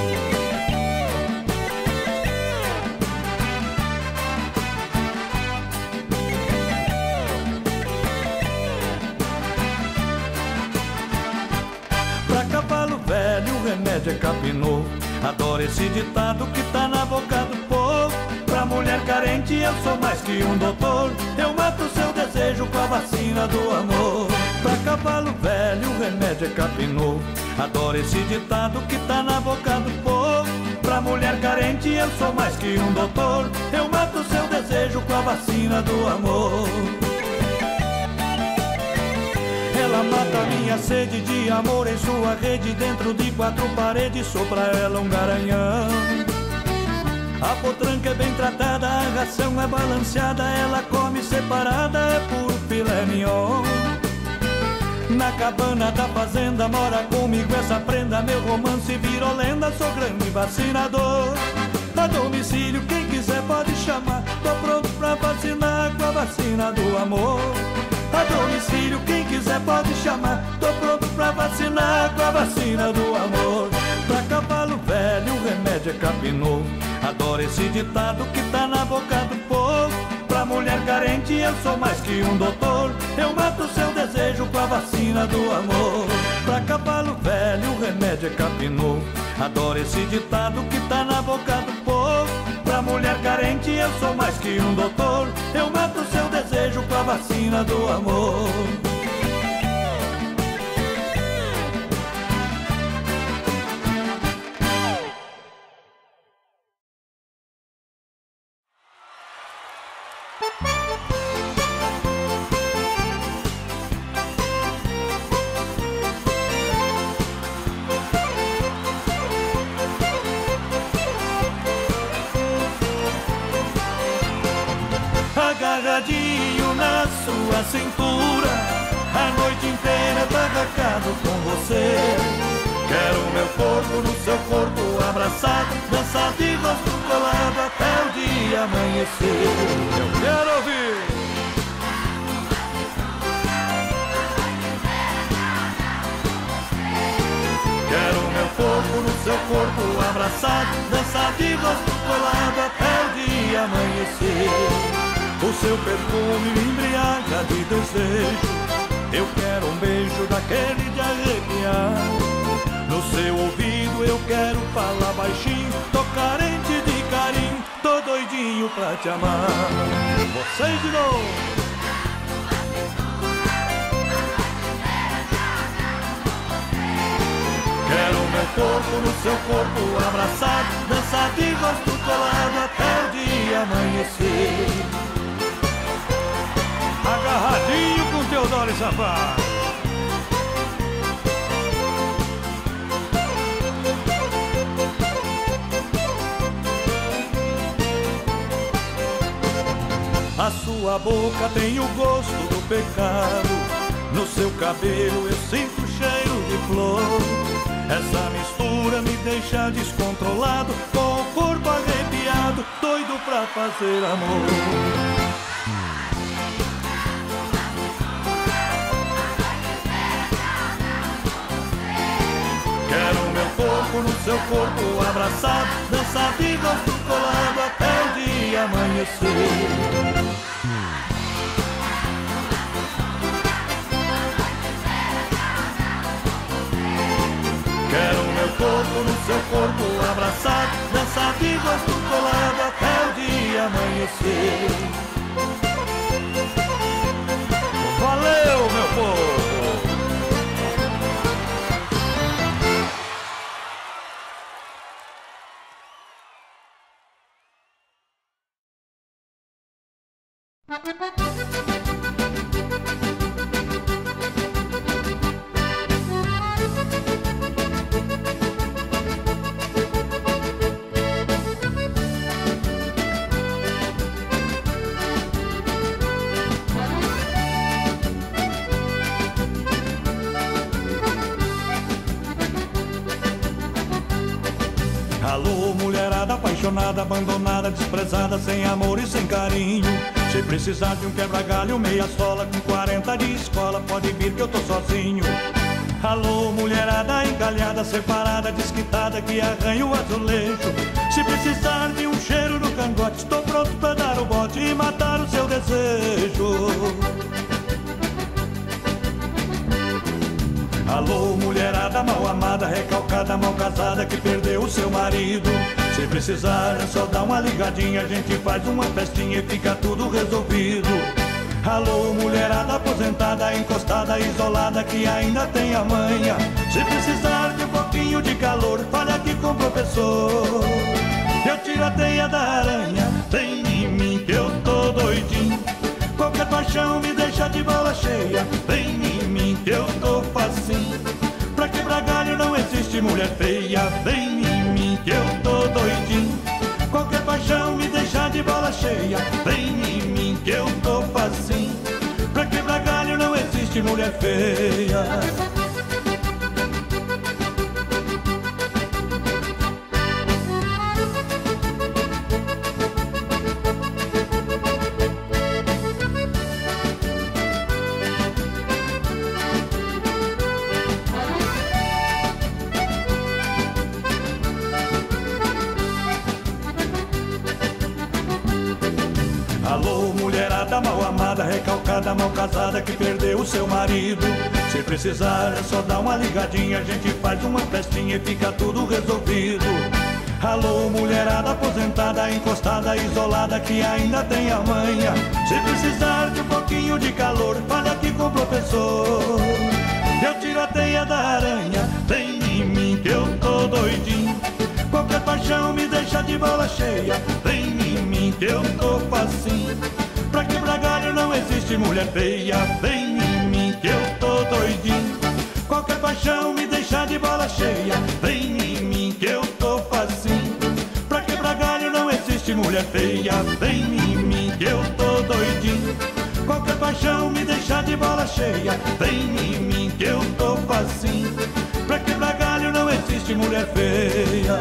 O remédio é capim novo. Adoro esse ditado que tá na boca do povo. Pra mulher carente eu sou mais que um doutor, eu mato seu desejo com a vacina do amor. Pra cavalo velho o remédio é capim novo. Adoro esse ditado que tá na boca do povo. Pra mulher carente eu sou mais que um doutor, eu mato seu desejo com a vacina do amor. Ela mata minha sede de amor em sua rede, dentro de quatro paredes, sou pra ela um garanhão. A potranca é bem tratada, a ração é balanceada, ela come separada, é puro filé mignon. Na cabana da fazenda mora comigo essa prenda, meu romance virou lenda, sou grande vacinador. A domicílio quem quiser pode chamar, tô pronto pra vacinar com a vacina do amor. A domicílio quem quiser pode chamar, tô pronto pra vacinar com a vacina do amor. Pra cavalo velho o remédio é capim novo. Adoro esse ditado que tá na boca do povo. Pra mulher carente eu sou mais que um doutor, eu mato seu desejo com a vacina do amor. Pra cavalo velho o remédio é capim novo. Adoro esse ditado que tá na boca do povo. Pra mulher carente eu sou mais que um doutor, eu mato seu desejo com a vacina do amor. Agarradinho na sua cintura, a noite inteira barracado com você. Quero meu corpo no seu corpo abraçado, dançar de rosto colado até o dia amanhecer. Eu quero ouvir. Quero meu corpo no seu corpo abraçado, dançar de rosto colado até o dia amanhecer. O seu perfume me embriaga de desejo. Eu quero um beijo daquele de arrepiar. No seu ouvido eu quero falar baixinho. Tô carente de carinho, tô doidinho pra te amar. Vocês de novo. Quero meu corpo no seu corpo abraçado, dançar de rosto colado até o dia amanhecer. Agarradinho com Teodoro e Sampaio. A sua boca tem o gosto do pecado. No seu cabelo eu sinto o cheiro de flor. Essa mistura me deixa descontrolado, com o corpo arrepiado, doido pra fazer amor. Quero meu corpo no seu corpo abraçado, dançar de rosto colado até o dia amanhecer. Quero meu corpo no seu corpo abraçado, dançar de rosto colado até o dia amanhecer. Valeu, meu povo! Alô, mulherada apaixonada, abandonada, desprezada, sem amor e sem carinho. Se precisar de um quebra-galho, meia sola, com quarenta de escola, pode vir que eu tô sozinho. Alô, mulherada encalhada, separada, desquitada, que arranha o azulejo. Se precisar de um cheiro no cangote, estou pronto pra dar o bote e matar o seu desejo. Alô, mulherada mal amada, recalcada, mal casada, que perdeu o seu marido. Se precisar é só dar uma ligadinha, a gente faz uma festinha e fica tudo resolvido. Alô, mulherada aposentada, encostada, isolada, que ainda tem a manha. Se precisar de um pouquinho de calor, fale aqui com o professor. Eu tiro a teia da aranha, vem em mim que eu tô doidinho. Qualquer paixão me deixa de bola cheia, vem em mim que eu tô facinho. Pra quebrar galho não existe mulher feia, vem em mim que eu tô doidinho. Qualquer paixão me deixa de bola cheia, vem em mim que eu tô facinho. Pra quebrar galho não existe mulher feia. Alô, mulherada mal amada, recalcada, mal casada, que perdeu o seu marido. Se precisar é só dar uma ligadinha, a gente faz uma festinha e fica tudo resolvido. Alô, mulherada aposentada, encostada, isolada, que ainda tem a manha. Se precisar de um pouquinho de calor, fale aqui com o professor. Eu tiro a teia da aranha, vem em mim que eu tô doidinho. Qualquer paixão me deixa de bola cheia, vem em mim que eu tô facinho. Pra quebrar galho não existe mulher feia, vem em mim que eu tô doidinho. Qualquer paixão me deixa de bola cheia, vem em mim que eu tô facinho. Pra quebrar galho não existe mulher feia, vem em mim que eu tô doidinho. Qualquer paixão me deixa de bola cheia, vem em mim que eu tô facinho. Pra quebrar galho não existe mulher feia.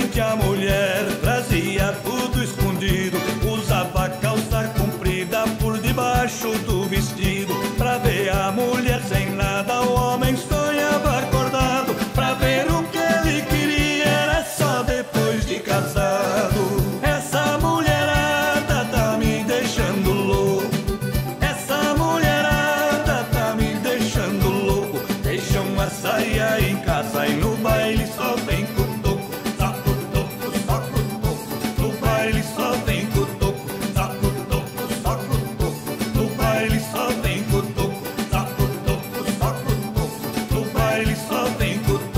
repente a mulher trazia tudo escondido, usava calça comprida por debaixo do vestido. Pra ver a mulher sem nada, o homem sonhava acordado. Pra ver o que ele queria era só depois de casado. Essa mulherada tá me deixando louco, essa mulherada tá me deixando louco. Deixa uma saia em casa e no baile só vem cutoco, só cutoco, só cutoco. No baile só vem cutoco, só cutoco, só cutoco. No baile só vem cutoco, só cutoco, só cutoco. No baile só vem cutoco.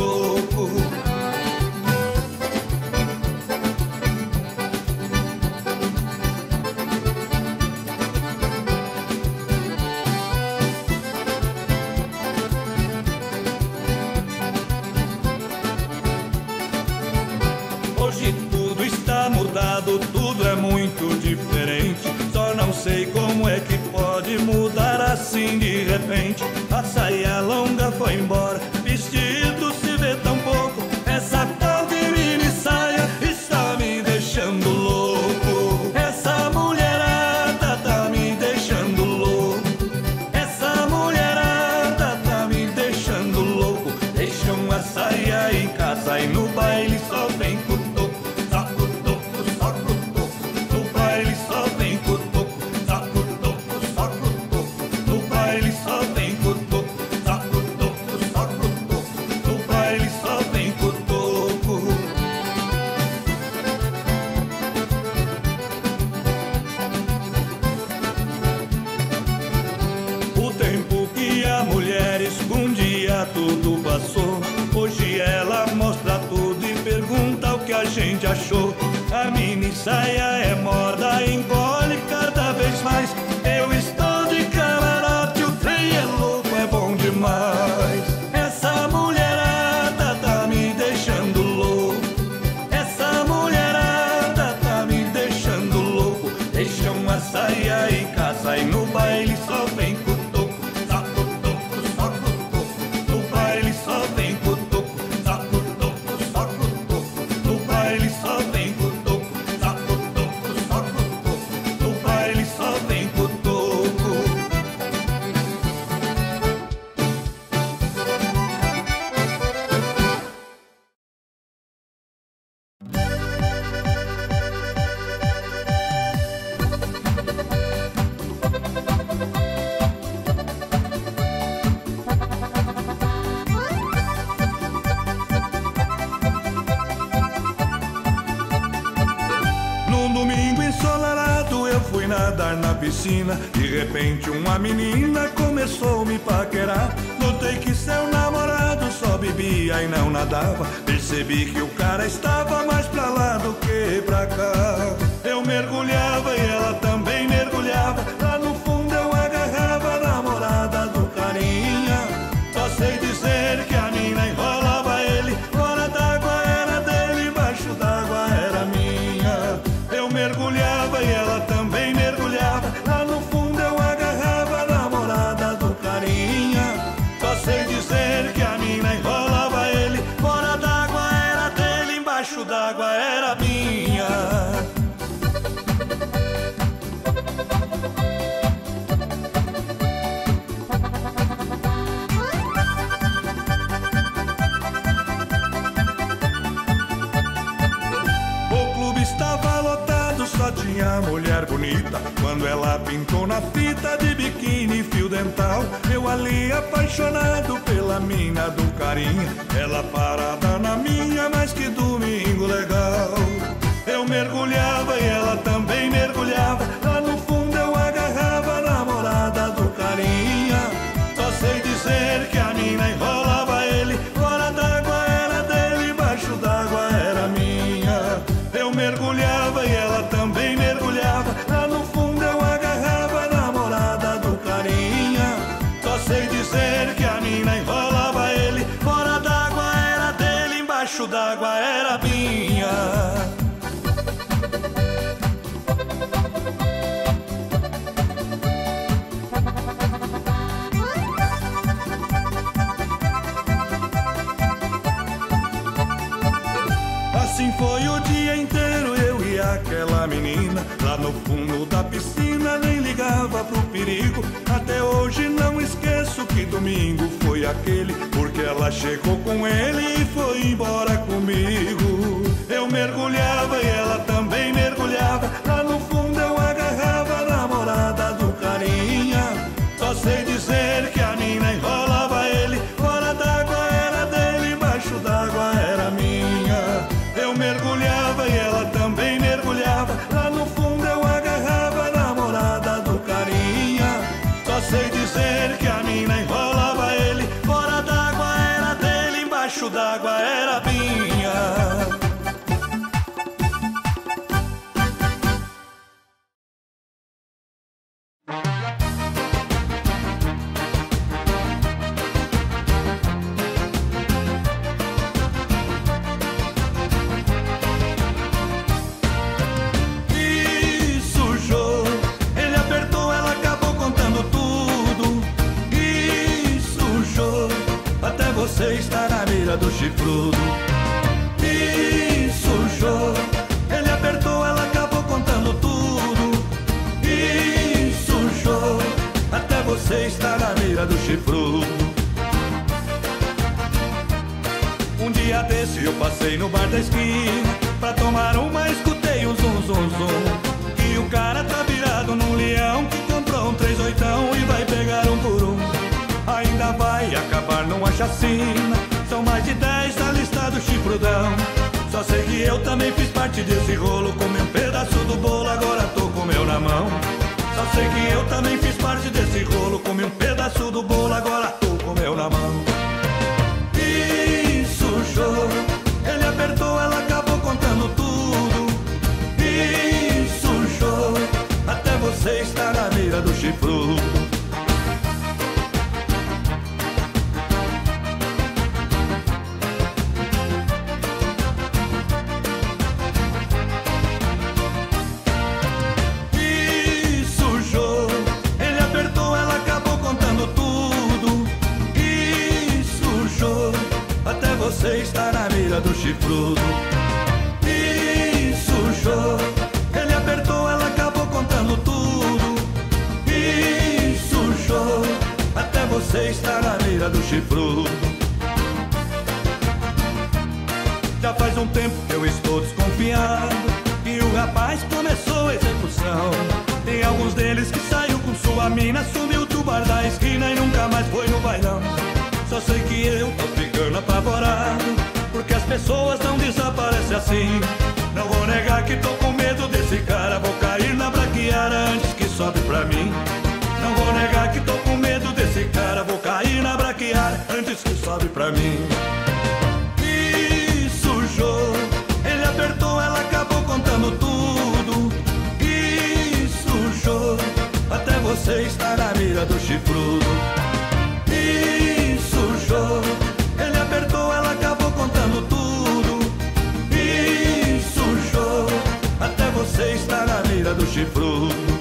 Hoje tudo está mudado, tudo é muito diferente. Só não sei como é que pode mudar assim de repente. A saia longa foi embora, vestido se vê tão pouco. Essa tal de mini saia está me deixando louco. Essa mulherada tá me deixando louco, essa mulherada tá me deixando louco. Deixa uma saia em casa e no baile só vem cutoco, só cutoco, só cutoco. No baile só vem cutoco, só cutoco, só cutoco. No baile só vem cutoco, só cutoco, só cutoco. No baile só vem cutoco. O tempo que a mulher escondia tudo passou. Hoje ela mostra tudo e pergunta o que a gente achou. A mini saia é moda, engole cada vez mais. Eu estou de camarote, o trem é louco, é bom demais. Essa mulherada tá me deixando louco, essa mulherada tá me deixando louco. Deixa uma saia em casa e no baile só vem cutoco, só cutoco, só cutoco. No baile só vem cutoco, só cutoco, só cutoco. No baile só vem cutoco, só cutoco, só cutoco. No baile só vem cutoco. Num domingo ensolarado eu fui nadar na piscina. De repente uma menina começou a me paquerar. Notei que seu namorado só bebia e não nadava. Percebi que o cara estava mais pra lá do que pra cá. Eu mergulhava e ela também mergulhava. Lá no fundo eu agarrava a namorada do carinha. Só sei dizer que a mina enrolava ele. Fora d'água era dele, embaixo d'água era minha. Eu mergulhava e ela também mergulhava. Lá no fundo eu agarrava a namorada do carinha. Só sei dizer que a mina enrolava ele. Fora d'água era dele, embaixo d'água era minha. O clube estava lotado, só tinha mulher bonita. Quando ela pintou na fita de biquíni e fio dental, eu ali apaixonado pela mina do carinha. Ela parada na minha, mas que domingo legal. Eu mergulhava e ela também mergulhava. Lá no fundo eu agarrava a namorada do carinha. Só sei dizer que a mina enrolava ele. Fora d'água era dele, embaixo d'água era minha. Eu mergulhava e ela também mergulhava. Lá no fundo eu agarrava a namorada do carinha. Só sei dizer que a mina enrolava ele. Fora d'água era dele, embaixo d'água era minha. Assim foi o dia inteiro eu e aquela menina lá no fundo da piscina, nem ligava pro perigo. Até hoje não esqueço que domingo foi aquele, porque ela chegou com ele e foi embora comigo. Eu mergulhava e ela também mergulhava, lá no fundo eu agarrava a namorada do carinha. Só sei dizer que a mina enrolava ele, fora d'água era dele, embaixo d'água era minha. Eu mergulhava e ela também mergulhava, lá no fundo eu agarrava a namorada do carinha. Só sei dizer que a mina enrolava ele, fora d'água era dele, embaixo d'água era minha. Você está na mira do chifrudo. E sujou, ele apertou, ela acabou contando tudo. E sujou, até você está na mira do chifrudo. Um dia desse eu passei no bar da esquina pra tomar uma, escutei um zum zum zum. E o cara tá virado num leão que comprou um três oitão e vai pegar um por um. Ainda vai acabar numa chacina, são mais de dez na lista do chifrudão. Só sei que eu também fiz parte desse rolo, comi um pedaço do bolo, agora tô com o meu na mão. Só sei que eu também fiz parte desse rolo, comi um pedaço do bolo, agora tô com o meu na mão. E sujou, ele apertou, ela acabou contando tudo. E sujou, até você está na mira do chifrudo. Você está na mira do chifrudo. E sujou, ele apertou, ela acabou contando tudo. E sujou, até você está na mira do chifrudo. Já faz um tempo que eu estou desconfiado que o rapaz começou a execução. Tem alguns deles que saiu com sua mina, sumiu do bar da esquina e nunca mais foi no bailão. Só sei que eu tô ficando apavorado, porque as pessoas não desaparecem assim. Não vou negar que tô com medo desse cara, vou cair na braquiara antes que sobe pra mim. Não vou negar que tô com medo desse cara, vou cair na braquiara antes que sobe pra mim. E sujou, ele apertou, ela acabou contando tudo. E sujou, até você está na mira do chifrudo. E sujou, ele apertou, ela acabou contando tudo. E sujou, até você está na mira do chifrudo.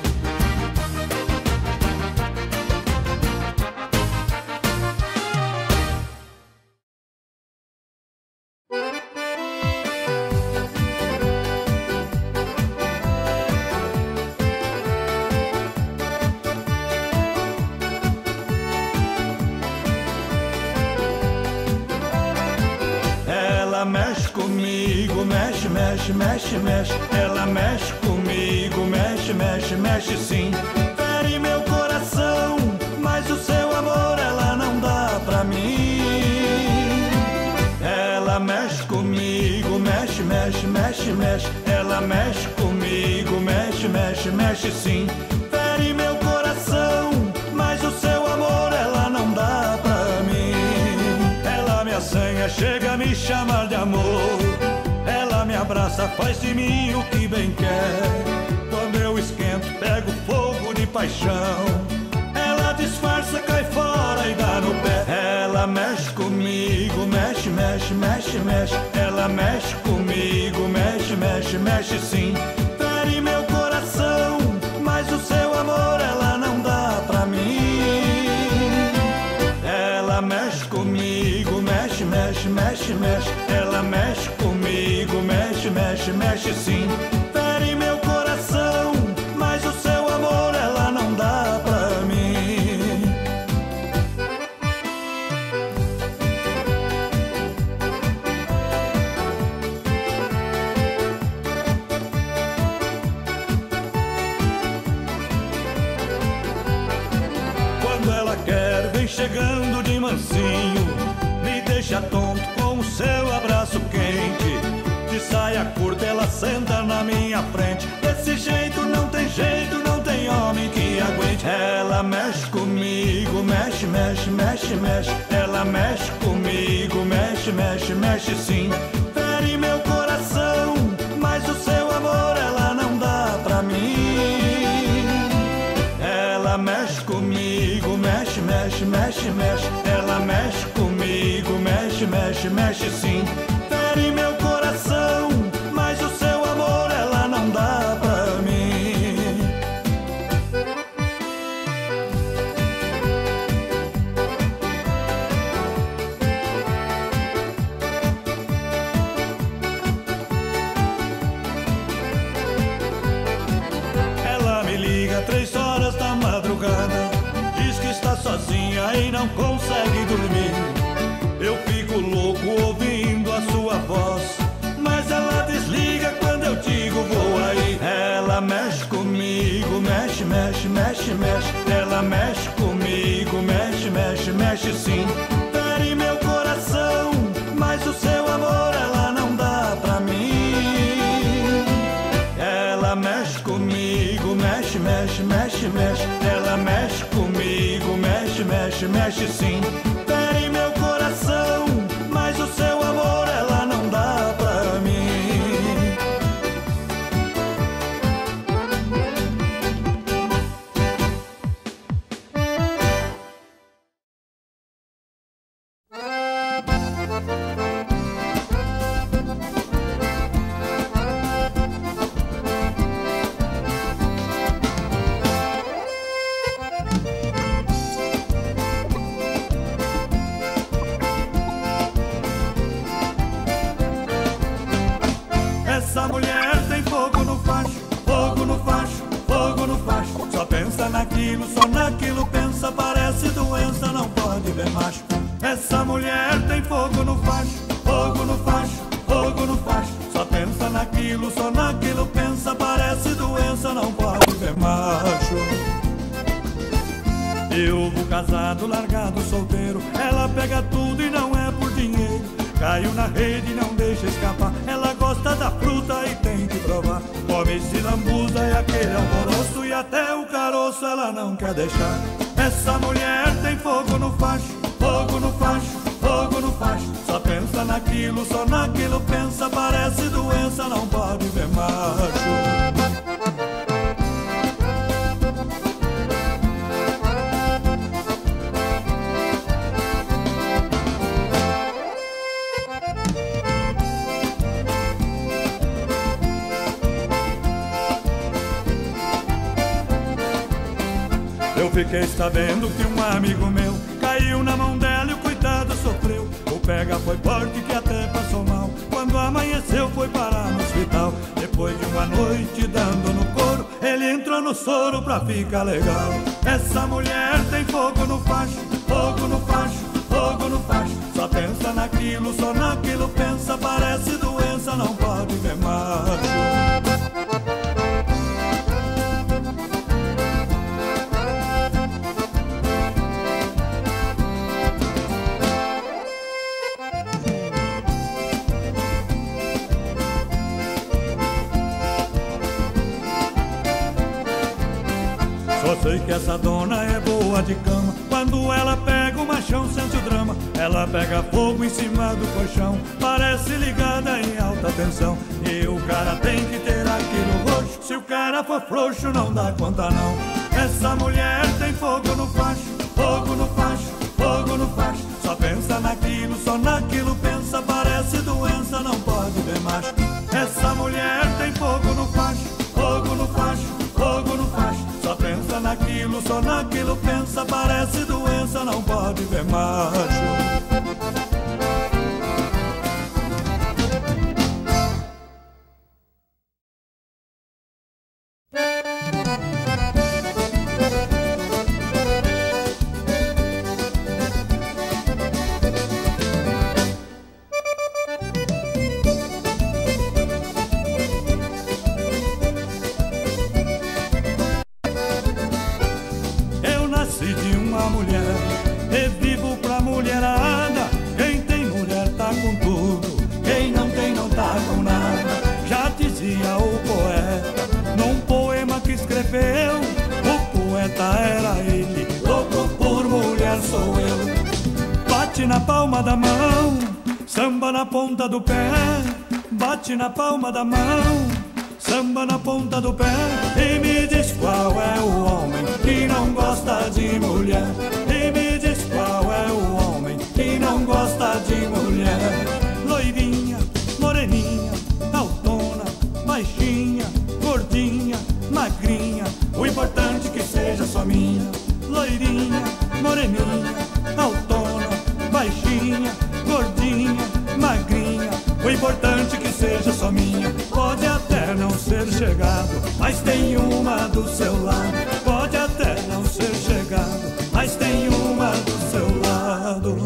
Mexe comigo, mexe, mexe, mexe, mexe. Ela mexe comigo, mexe, mexe, mexe sim. Fere meu coração, mas o seu amor ela não dá pra mim. Ela mexe comigo, mexe, mexe, mexe, mexe. Ela mexe comigo, mexe, mexe, mexe sim. Fere meu coração, mas o seu amor ela não dá pra mim. Ela me assanha, chega a me chamar de amor. Ela me abraça, faz de mim o que bem quer. Quando eu esquento, pego fogo de paixão. Ela disfarça, cai fora e dá no pé. Ela mexe comigo, mexe, mexe, mexe, mexe. Ela mexe comigo, mexe, mexe, mexe sim. Fere meu coração, mas o seu amor ela não dá pra mim. Ela mexe comigo, mexe, mexe, mexe, mexe. Ela mexe comigo, mexe, mexe, mexe, mexe sim. Fere meu coração, mas o seu amor ela não dá pra mim. Quando ela quer, vem chegando de mansinho, me deixa tonto com o seu abraço quente. De saia curta ela senta na minha frente. Desse jeito não tem jeito, não tem homem que aguente. Ela mexe comigo, mexe, mexe, mexe, mexe. Ela mexe comigo, mexe, mexe, mexe sim. Fere meu coração, mas o seu amor ela não dá pra mim. Ela mexe comigo, mexe, mexe, mexe, mexe. Ela mexe comigo, mexe, mexe, mexe sim. Fere meu coração, mas o seu amor ela não dá pra mim. Ela me liga três horas da madrugada, diz que está sozinha e não consegue dormir. Eu fico louco ouvindo a sua voz, mas ela desliga quando eu digo vou aí. Ela mexe comigo, mexe, mexe, mexe, mexe. Ela mexe comigo, mexe, mexe, mexe sim. Fere meu coração, mas o seu amor ela não dá pra mim. Ela mexe comigo, mexe, mexe, mexe, mexe. Ela mexe comigo, mexe, mexe, mexe sim. Fere meu coração, mas o seu amor ela não dá pra mim. Essa mulher tem fogo no facho, fogo no facho, fogo no facho. Só pensa naquilo, só naquilo pensa, parece doença, não pode ver macho. Essa mulher tem fogo no facho, fogo no facho, fogo no facho. Só pensa naquilo, só naquilo pensa, parece doença, não pode ver macho. Eu vou casado, largado, solteiro. Ela pega tudo e não é por dinheiro. Caiu na rede e não deixa escapar. Ela gosta da fruta e tem que provar. Come se lambuza e aquele alvoroço, e até o caroço ela não quer deixar. Essa mulher tem fogo no facho, fogo no facho, fogo no facho. Só pensa naquilo, só naquilo pensa, parece doença, não pode ver macho. Eu fiquei sabendo que um amigo meu caiu na mão dela e o coitado sofreu. O pega foi forte que até passou mal. Quando amanheceu foi parar no hospital. Depois de uma noite dando no couro, ele entrou no soro pra ficar legal. Essa mulher tem fogo no facho, fogo no facho, fogo no facho. Só pensa naquilo, só naquilo pensa, parece doença, não pode ver macho. Só sei que essa dona é boa de cama. Quando ela pega o machão, sente o drama. Ela pega fogo em cima do colchão, parece ligada em alta tensão. E o cara tem que ter aquilo roxo. Se o cara for frouxo, não dá conta não. Essa mulher tem fogo no facho, fogo no facho, fogo no facho. Só pensa naquilo, só naquilo pensa, parece doença, não pode ver macho. Essa mulher tem fogo no facho, fogo no facho, fogo no facho. Só pensa naquilo, só naquilo pensa, parece doença, não pode ver macho. escreveu, o poeta era ele, louco por mulher sou eu. Bate na palma da mão, samba na ponta do pé. Bate na palma da mão, samba na ponta do pé. E me diz qual é o homem que não gosta de mulher. E me diz qual é o homem que não gosta de mulher. Loirinha, moreninha, autona, baixinha, gordinha, magrinha, o importante que seja só minha. Loirinha, moreninha, autona, baixinha, gordinha, magrinha, o importante que seja só minha. Pode até não ser chegado, mas tem uma do seu lado. Pode até não ser chegado, mas tem uma do seu lado.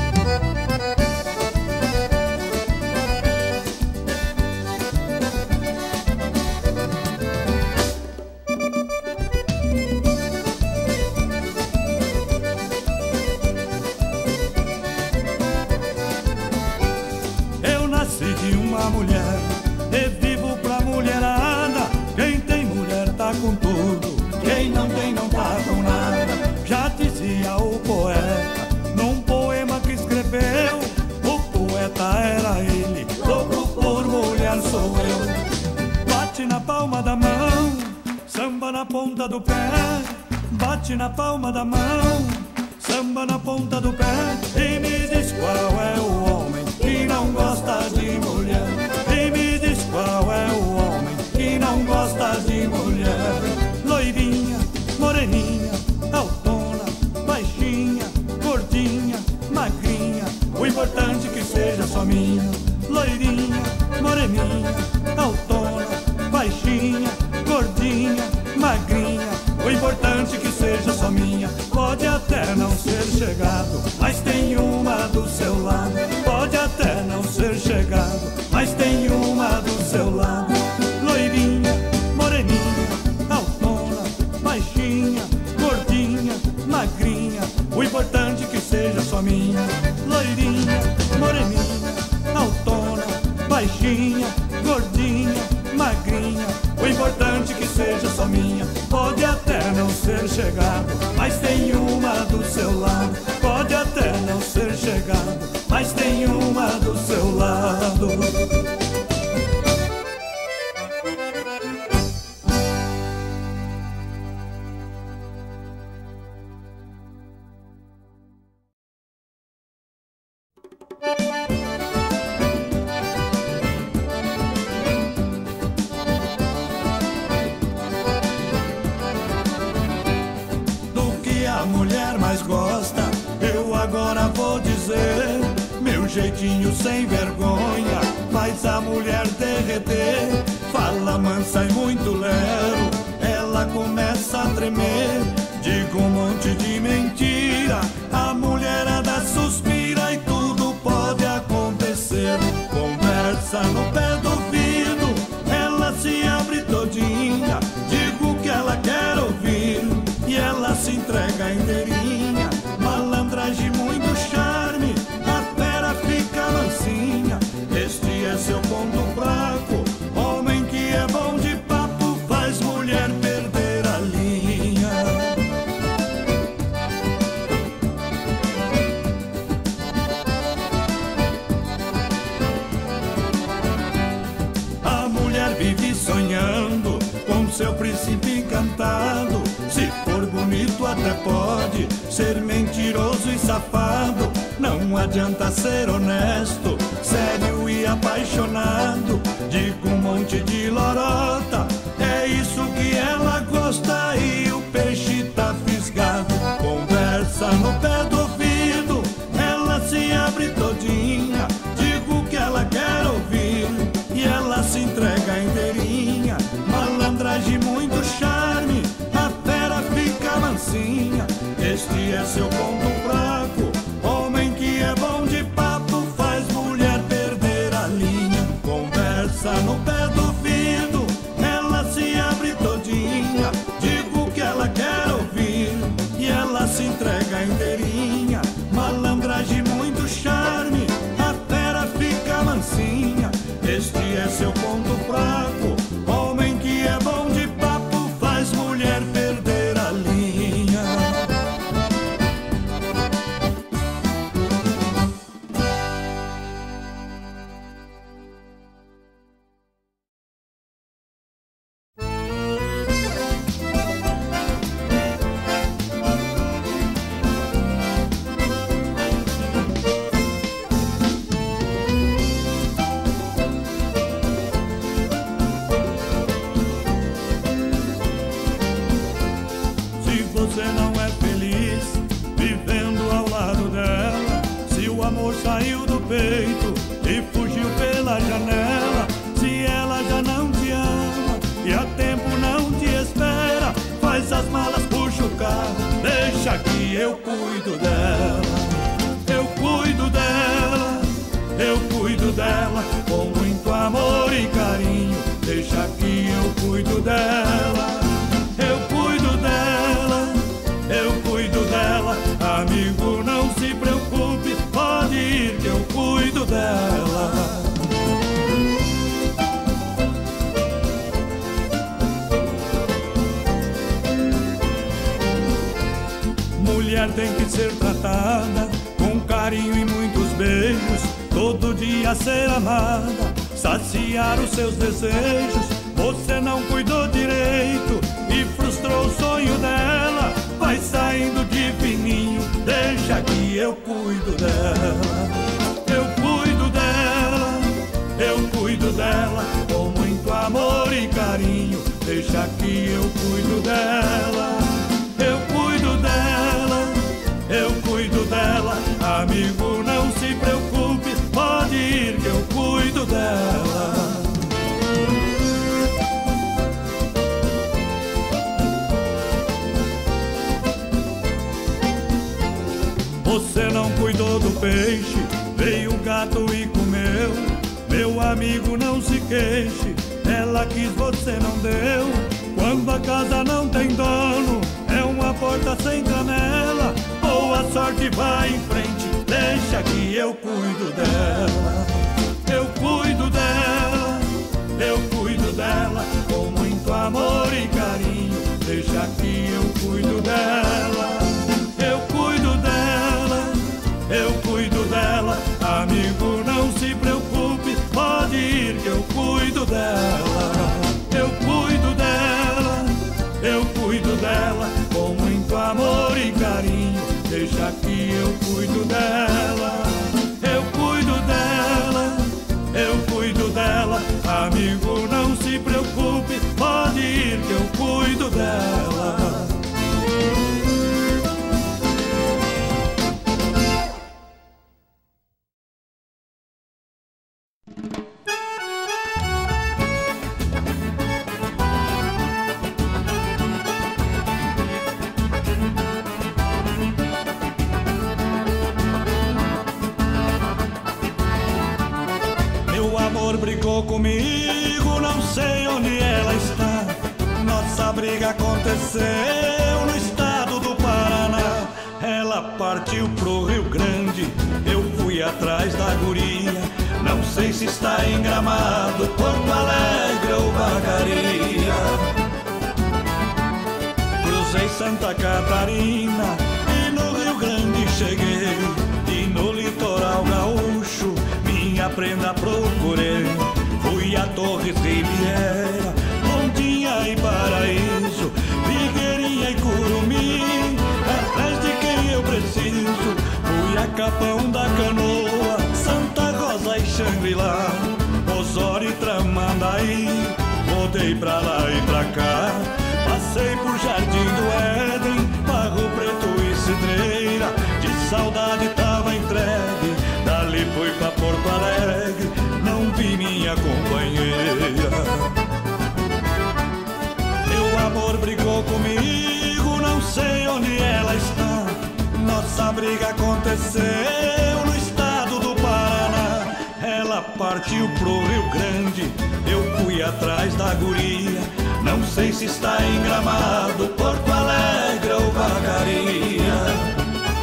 Mulher, e vivo pra mulherada. Quem tem mulher tá com tudo, quem não tem não tá com nada. Já dizia o poeta num poema que escreveu, o poeta era ele, louco por mulher sou eu. Bate na palma da mão, samba na ponta do pé. Bate na palma da mão, samba na ponta do pé. E me diz qual é o homem que não gosta de mulher. E me diz qual é o homem que não gosta de mulher. Loirinha, moreninha, autona, baixinha, gordinha, magrinha, o importante que seja só minha. Loirinha, moreninha, autona, baixinha, gordinha, magrinha, o importante que seja só minha. Pode até não ser chegado, mas tem uma do seu lado. Pode até não ser chegado, mas tem uma do seu lado. Loirinha, moreninha, autona, baixinha, gordinha, magrinha, o importante que seja só minha. Loirinha, moreninha, autona, baixinha, gordinha, magrinha, o importante que seja só minha. Pode até não ser chegado, mas tem uma do seu lado. Pode até não ser chegado, mas tem uma do seu lado. Jeitinho sem vergonha faz a mulher derreter. Fala mansa e muito lero, ela começa a tremer. Diga um monte de mentira, a mulherada suspira e tudo pode acontecer. Conversa no pé do ouvido, ela se abre todinha. Digo o que ela quer ouvir e ela se entrega inteirinha. Malandragem, muito charme, fica mansinha. Este é seu ponto fraco, homem que é bom de papo faz mulher perder a linha. A mulher vive sonhando com seu príncipe encantado. Se for bonito até pode ser mentiroso e safado. Não adianta ser honesto, sério e apaixonado. Digo um monte de lorota, é isso que ela gosta e o peixe tá fisgado. Conversa no pé do ouvido, ela se abre todinha. Digo o que ela quer ouvir e ela se entrega inteirinha. Malandragem, muito charme, a fera fica mansinha. Este é seu ponto fraco, homem que é bom de papo faz mulher perder a linha. Conversa no pé do ouvido, ela se abre todinha. Digo o que ela quer ouvir e ela se entrega inteirinha. Malandragem, muito charme, a fera fica mansinha. Este é seu ponto fraco, homem que é bom de papo faz mulher e a tempo não te espera. Faz as malas, puxa o carro, deixa que eu cuido dela. Eu cuido dela, eu cuido dela, com muito amor e carinho. Deixa que eu cuido dela. Eu cuido dela, eu cuido dela. Amigo, não se preocupe, pode ir que eu cuido dela. Mulher tem que ser tratada com carinho e muitos beijos, todo dia ser amada, saciar os seus desejos. Você não cuidou direito e frustrou o sonho dela. Vai saindo de fininho, deixa que eu cuido dela. Eu cuido dela, eu cuido dela, com muito amor e carinho. Deixa que eu cuido dela. Eu cuido dela, eu cuido dela. Amigo, não se preocupe, pode ir que eu cuido dela. Você não cuidou do peixe, veio o gato e comeu. Meu amigo, não se queixe, ela quis, você não deu. Quando a casa não tem dono, é uma porta sem janela. Boa sorte, vai em frente, deixa que eu cuido dela. Eu cuido dela, eu cuido dela, com muito amor e carinho. Deixa que eu cuido dela. Eu cuido dela, eu cuido dela. Amigo, não se preocupe, pode ir que eu cuido dela. Eu cuido dela, eu cuido dela, com muito amor e carinho. Deixa que eu cuido dela. Eu cuido dela, eu cuido dela. Amigo, não se preocupe, pode ir que eu cuido dela. Brigou comigo, não sei onde ela está. Nossa briga aconteceu no estado do Paraná. Ela partiu pro Rio Grande, eu fui atrás da guria. Não sei se está em Gramado, Porto Alegre ou Vacaria. Cruzei Santa Catarina e no Rio Grande cheguei. E no litoral gaúcho minha prenda procurei. Fui a Torres, Riviera, Pontinha e Paraíso, Figueirinha e Curumim, atrás de quem eu preciso. Fui a Capão da Canoa, Santa Rosa e Xangri-Lá, Osório e Tramandaí, rodei pra lá e pra cá. Passei por Jardim do Éden, Barro Preto e Cidreira, de saudade tava entregue. Dali fui pra Porto Alegre, não vi minha companheira. Meu amor brigou comigo, não sei onde ela está. Nossa briga aconteceu no estado do Paraná. Ela partiu pro Rio Grande, eu fui atrás da guria. Não sei se está em Gramado, Porto Alegre ou Vacaria.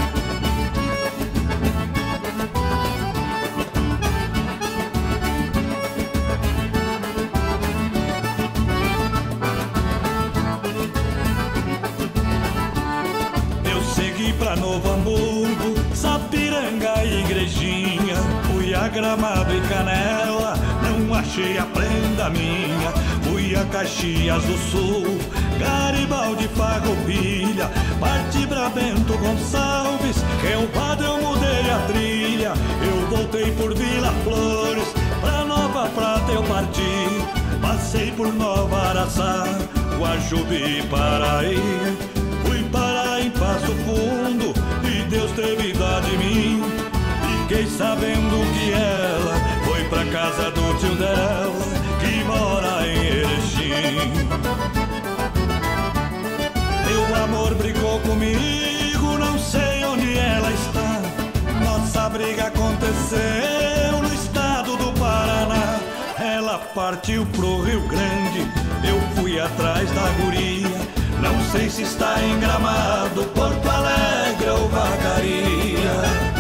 Pra Novo Hamburgo, Sapiranga e Igrejinha. Fui a Gramado e Canela, não achei a prenda minha. Fui a Caxias do Sul, Garibaldi, Farroupilha. Parti pra Bento Gonçalves, Rio Pardo eu mudei a trilha. Eu voltei por Vila Flores, pra Nova Prata eu parti. Passei por Nova Araçá, Guajubi e Paraí. Fui parar em Passo Fundo e Deus teve dó de mim. Fiquei sabendo que ela foi pra casa do tio dela, que mora em Erechim. Meu amor brigou comigo, não sei onde ela está. Nossa briga aconteceu no estado do Paraná. Ela partiu pro Rio Grande, eu fui atrás da guria. Não sei se está em Gramado, Porto Alegre ou Vacaria.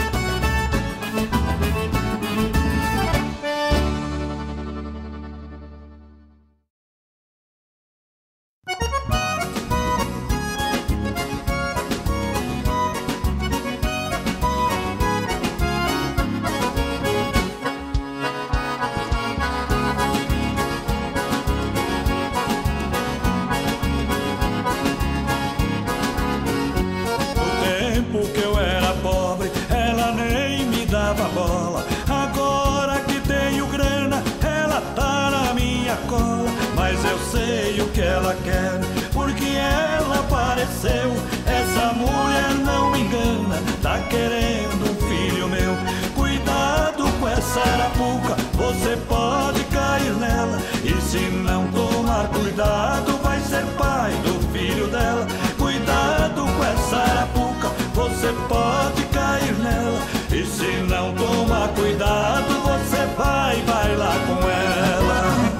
Mas eu sei o que ela quer, porque ela apareceu. Essa mulher não me engana, tá querendo um filho meu. Cuidado com essa arapuca, você pode cair nela. E se não tomar cuidado, vai ser pai do filho dela. Cuidado com essa arapuca, você pode cair nela. E se não tomar cuidado, você vai bailar com ela.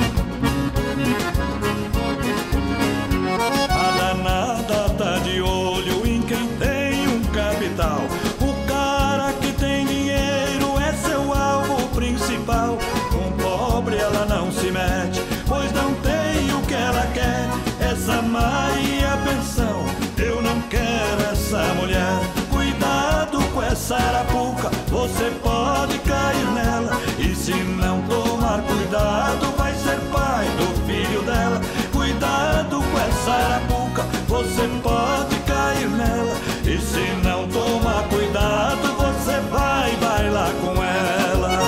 A danada tá de olho em quem tem um capital. O cara que tem dinheiro é seu alvo principal. Com pobre ela não se mete, pois não tem o que ela quer. Essa Maria Pensão, eu não quero essa mulher. Cuidado com essa arapuca, você pode cair nela. E se não tomar cuidado, vai ser pai do filho dela. Cuidado com essa arapuca, você pode cair nela. E se não tomar cuidado, você vai bailar com ela.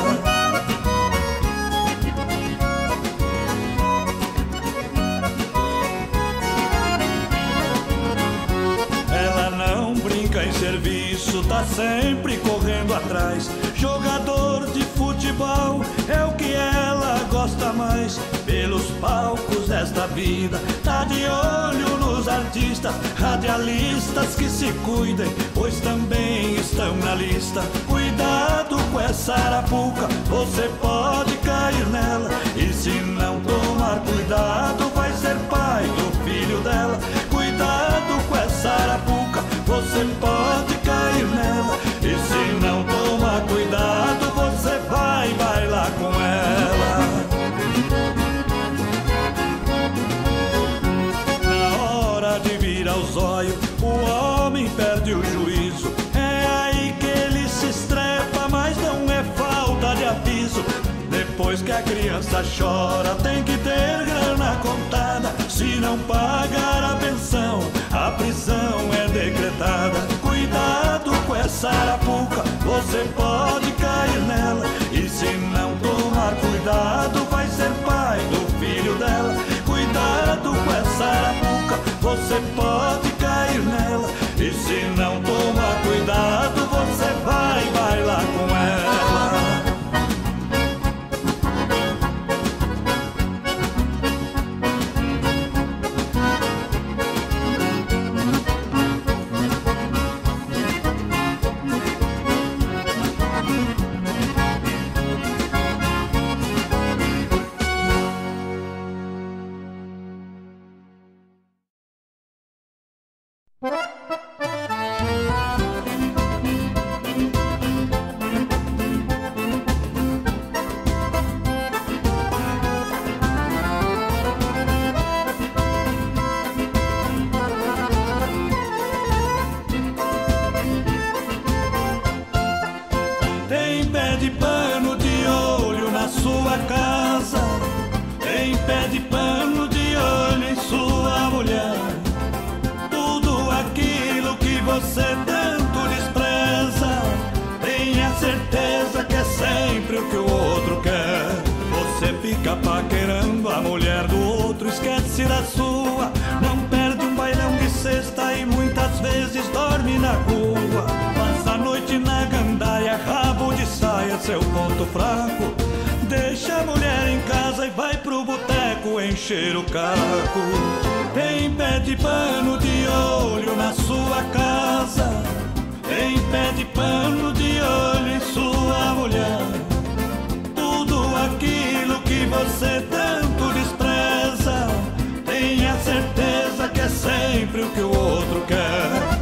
Ela não brinca em serviço, tá sempre correndo atrás. Jogador de futebol é o que ela gosta mais. Pelos palcos desta vida, tá de olho nos artistas. Radialistas que se cuidem, pois também estão na lista. Cuidado com essa arapuca, você pode cair nela. E se não tomar cuidado, vai ser pai do filho dela. Cuidado com essa arapuca, você pode cair nela. E se não tomar cuidado, você vai bailar com ela. Na hora de virar o zóio, o homem perde o juízo. É aí que ele se estrepa, mas não é falta de aviso. Depois que a criança chora, tem que ter grana contada. Se não pagar a pensão, a prisão é decretada. Cuidado com essa arapuca, você pode cair nela. E se não tomar cuidado, vai ser pai do filho dela. Cuidado com essa arapuca, você pode cair nela. E se não tomar cuidado, você vai bailar com ela. Você tanto despreza, tenha certeza que é sempre o que o outro quer. Você fica paquerando a mulher do outro, esquece da sua. Não perde um bailão de sexta e muitas vezes dorme na rua. Passa a noite na gandaia, rabo de saia, seu ponto fraco. Deixa a mulher em casa e vai pro boteco quero encher o caco. Tem pé de pano de olho na sua casa, tem pé de pano de olho em sua mulher. Tudo aquilo que você tanto despreza, tenha certeza que é sempre o que o outro quer.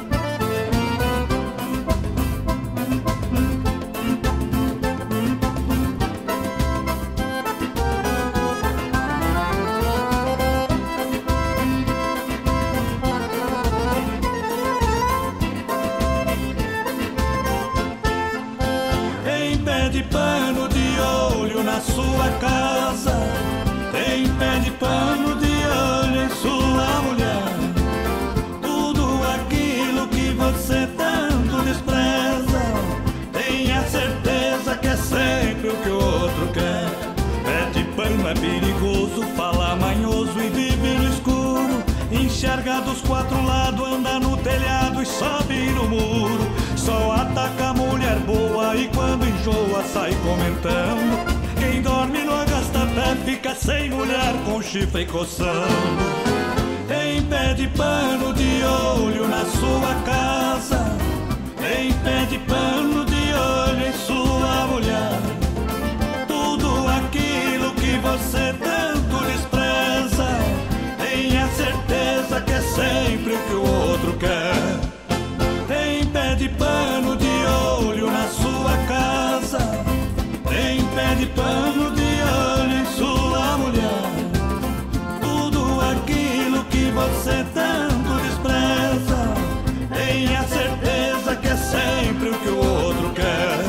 De pano de olho na sua casa, tem pé de pano de olho em sua mulher. Tudo aquilo que você tanto despreza, tenha certeza que é sempre o que o outro quer. Pé de pano é perigoso, fala manhoso e vive no escuro. Enxerga dos quatro lados, anda no telhado e sobe no muro. Só ataca a mulher boa e quando enjoa sai comentando. Quem dorme no agasta-pé fica sem mulher com chifre coçando. Tem pé de pano de olho na sua casa, tem pé de pano de olho em sua mulher. Tudo aquilo que você tanto despreza, tenha certeza que é sempre o que o outro quer. Tem pé de pano de olho na sua casa, tem pé de pano de olho em sua mulher. Tudo aquilo que você tanto despreza, tenha certeza que é sempre o que o outro quer.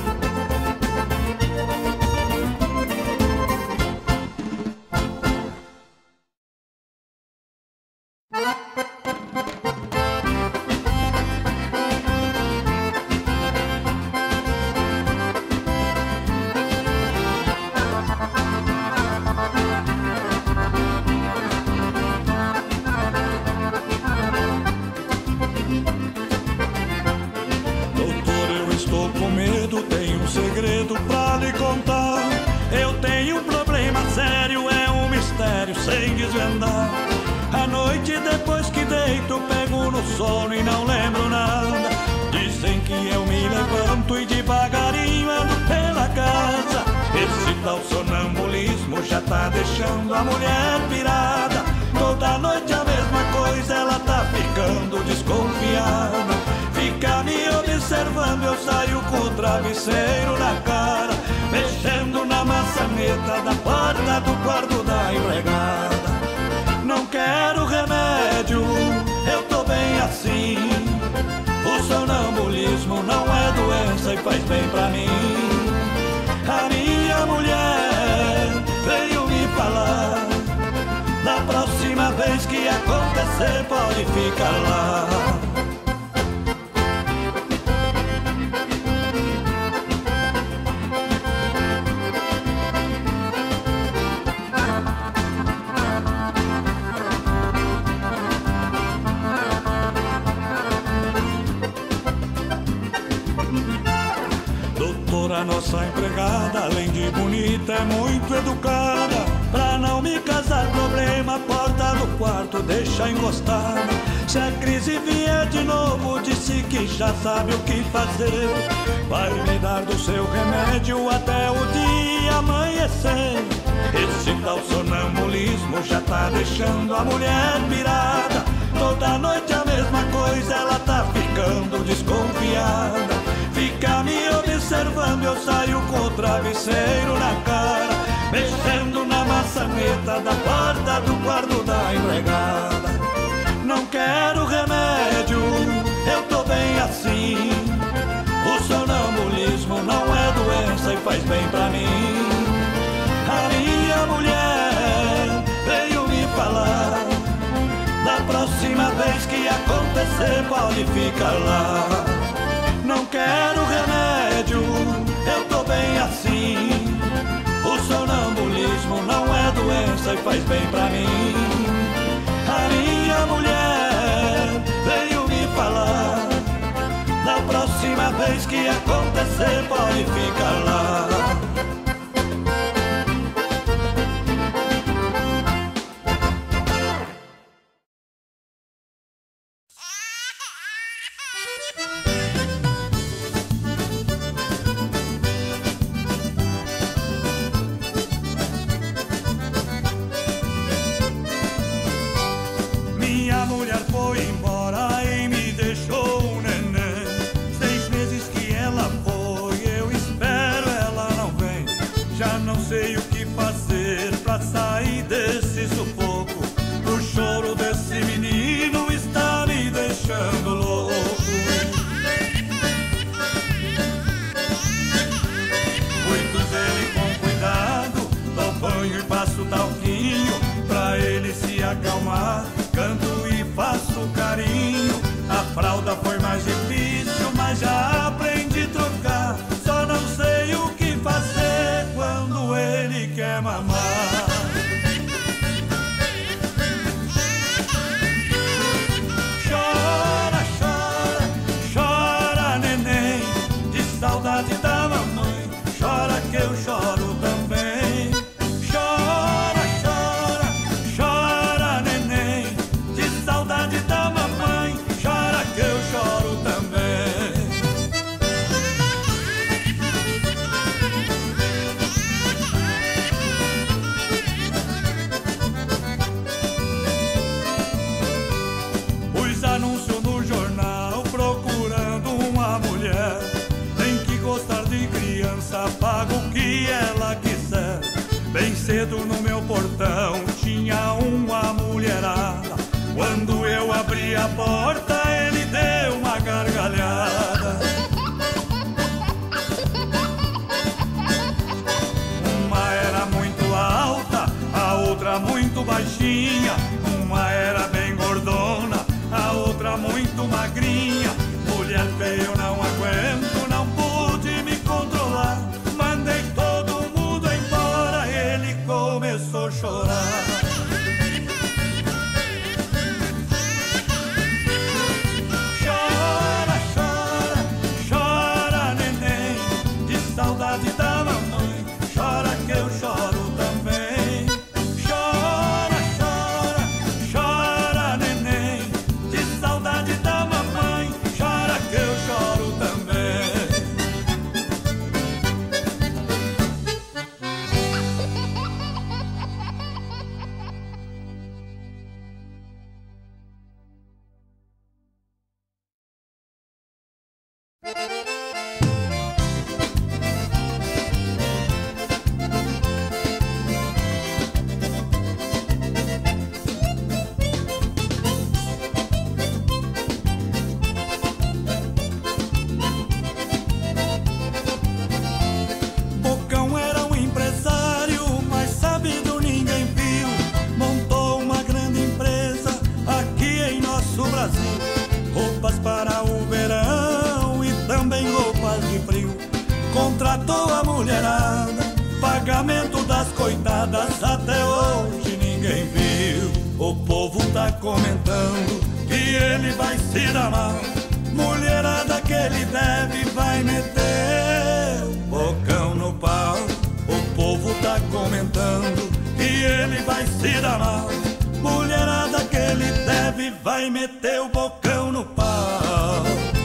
Sem desvendar, à noite depois que deito pego no sono e não lembro nada. Dizem que eu me levanto e devagarinho ando pela casa. Esse tal sonambulismo já tá deixando a mulher pirada. Toda noite a mesma coisa, ela tá ficando desconfiada. Fica me observando, eu saio com o travesseiro na cara, mexendo na maçaneta da porta do quarto da empregada. Não quero remédio, eu tô bem assim. O sonambulismo não é doença e faz bem pra mim. A minha mulher veio me falar, da próxima vez que acontecer pode ficar lá. A nossa empregada, além de bonita, é muito educada. Pra não me causar problema, a porta do quarto deixa encostada. Se a crise vier de novo, disse que já sabe o que fazer. Vai me dar do seu remédio até o dia amanhecer. Esse tal sonambulismo já tá deixando a mulher pirada. Toda noite a mesma coisa, ela tá ficando desconfiada. Fica me observando, eu saio com o travesseiro na cara, mexendo na maçaneta da porta do quarto da empregada. Não quero remédio, eu tô bem assim. O sonambulismo não é doença e faz bem pra mim. A minha mulher veio me falar, da próxima vez que acontecer pode ficar lá. Não quero remédio, eu tô bem assim. O sonambulismo não é doença e faz bem pra mim. A minha mulher veio me falar, da próxima vez que acontecer pode ficar lá. sozinho, pra ele se acalmar. Canto e faço carinho. A fralda foi mais difícil, mas já aprendi a trocar. Só não sei o que fazer quando ele quer mamar. Chora, chora, chora, neném, de saudade da mamãe. Chora que eu choro também. Chora, chora, chora, neném, de saudade da mamãe. Chora que eu choro também. Os anúncios no jornal procurando uma mulher. Tem que gostar de criança, paga o que ela quiser. Bem cedo no meu portão tinha uma mulherada. Quando eu abri a porta ele deu uma gargalhada. Uma era muito alta, a outra muito baixinha. Uma era bem gordona, a outra muito magrinha. Mulher feia eu não aguento, não pude me controlar. Mandei todo mundo embora, ele começou a chorar. Chora, chora, chora, neném, de saudade da mamãe. Chora que eu choro também. Chora, chora, chora, neném, de saudade da mamãe. Chora que eu choro também. Bocão era um empresário, mas sabido ninguém viu. Montou uma grande empresa aqui em nosso Brasil. Roupas para o verão e também roupas de frio. Contratou a mulherada, pagamento das coitadas até hoje ninguém viu. O povo tá comentando que ele vai se dar mal. Mulherada que ele deve vai meter o bocão no pau. O povo tá comentando que ele vai se dar mal. Mulherada que ele deve vai meter o bocão no pau.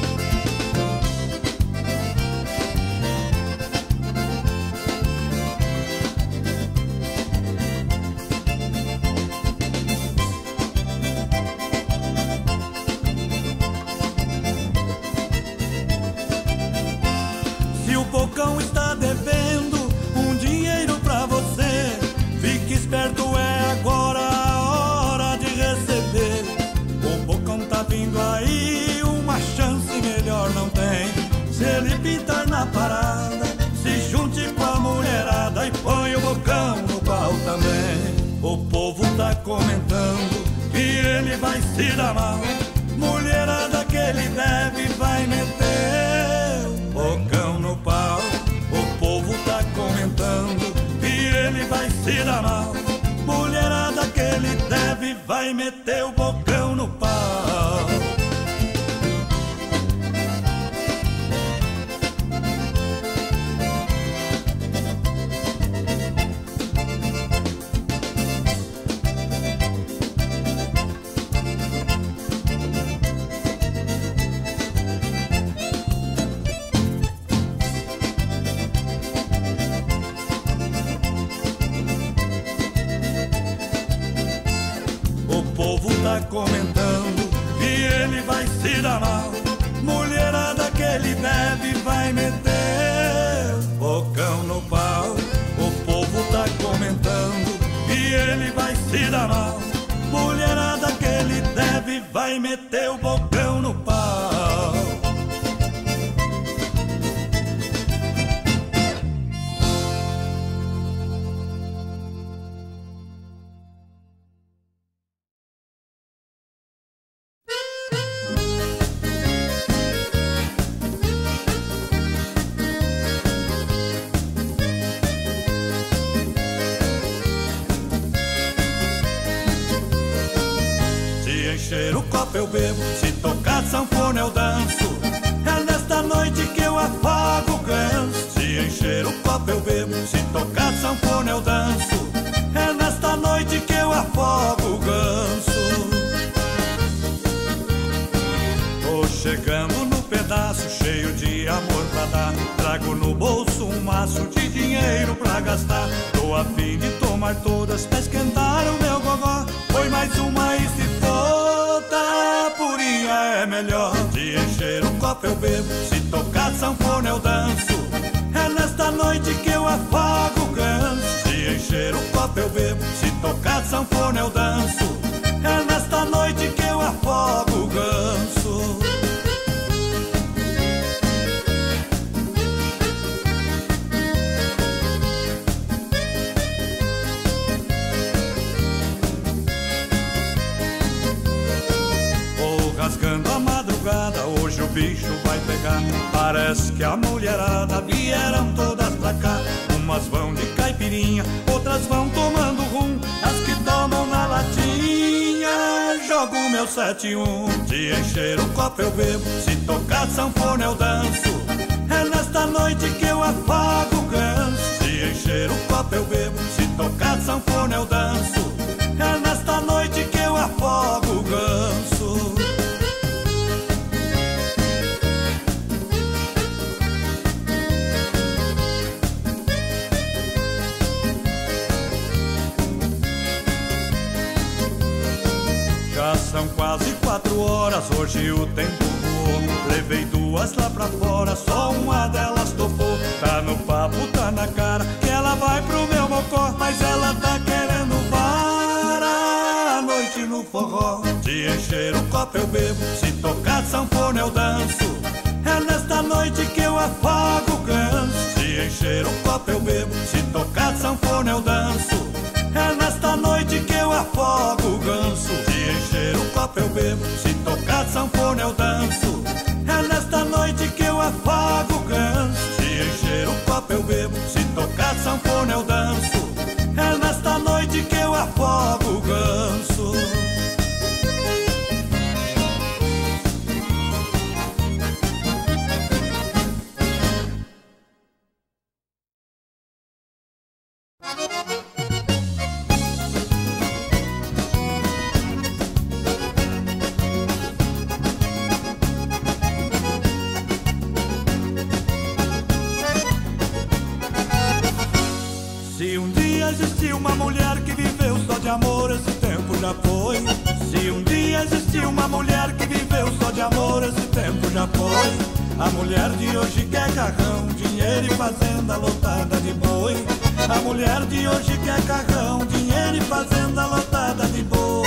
Se o bocão está devendo um dinheiro pra você, fique esperto, é agora a hora de receber. O bocão tá vindo aí, uma chance melhor não tem. Se ele pintar na parada, se junte com a mulherada e põe o bocão no pau também. O povo tá comentando que ele vai se dar mal. Mulherada que ele deve vai meter o bocão no pau. O povo tá comentando que ele vai se dar mal. Mulherada que ele deve vai meter o bocão no pau. Tá comentando que ele vai se dar mal. Mulherada que ele deve vai meter o bocão no pau. O povo tá comentando que ele vai se dar mal. Mulherada que ele deve vai meter o bocão no pau. encher o copo eu bebo, se tocar sanfona eu danço. É nesta noite que eu afago o ganso. Se encher o copo eu bebo, se tocar sanfona eu danço. É nesta noite que eu afogo o ganso. Tô chegando no pedaço cheio de amor pra dar. Trago no bolso um maço de dinheiro pra gastar. Tô a fim de tomar todas pra esquentar o meu gogó. Foi mais uma e se toda purinha é melhor. Se encher o copo eu bebo, se tocar sanfona eu danço. É nesta noite que eu afago o ganso. Se encher o copo eu bebo, se tocar sanfona eu danço. É nesta noite que eu afogo o ganso. Rasgando a madrugada, hoje o bicho vai pegar. Parece que a mulherada vieram todas pra cá. Umas vão de caipirinha, outras vão tomando rum. As que tomam na latinha, jogo meu sete um. Se encher o copo eu bebo, se tocar sanfona eu danço. É nesta noite que eu afago o ganso. Se encher o copo eu bebo, se tocar sanfona eu danço. É nesta noite que eu afogo o ganso. São quase quatro horas, hoje o tempo voou. Levei duas lá pra fora, só uma delas topou. Tá no papo, tá na cara, que ela vai pro meu mocó. Mas ela tá querendo parar a noite no forró. Se encher o copo eu bebo, se tocar sanfona eu danço. É nesta noite que eu afago o ganso. Se encher o copo eu bebo, se tocar sanfona eu danço. É nesta noite que eu afogo o ganso. Se encher o copo eu bebo, se tocar sanfona eu danço. É nesta noite que eu afago o ganso. Se encher o copo eu bebo, se tocar sanfona eu danço. É nesta noite que eu afogo o ganso. Se um dia existiu uma mulher que viveu só de amor, esse tempo já foi. Se um dia existiu uma mulher que viveu só de amor, esse tempo já foi. A mulher de hoje quer carrão, dinheiro e fazenda lotada de boi. A mulher de hoje quer carrão, dinheiro e fazenda lotada de boi.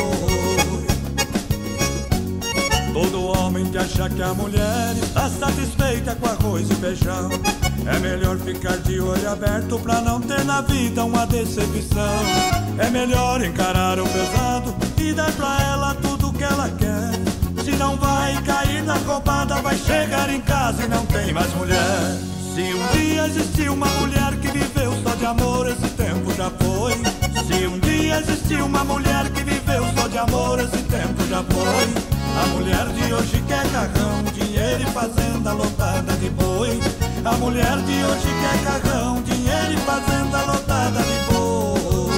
Todo homem que acha que a mulher está satisfeita com arroz e feijão, é melhor ficar de olho aberto pra não ter na vida uma decepção. É melhor encarar o pesado e dar pra ela tudo que ela quer. Se não vai cair na roubada, vai chegar em casa e não tem mais mulher. Se um dia existiu uma mulher que viveu só de amor, esse tempo já foi. Se um dia existiu uma mulher que viveu só de amor, esse tempo já foi. A mulher de hoje quer carrão, dinheiro e fazenda lotada de boi. A mulher de hoje quer carrão, dinheiro e fazenda lotada de boi.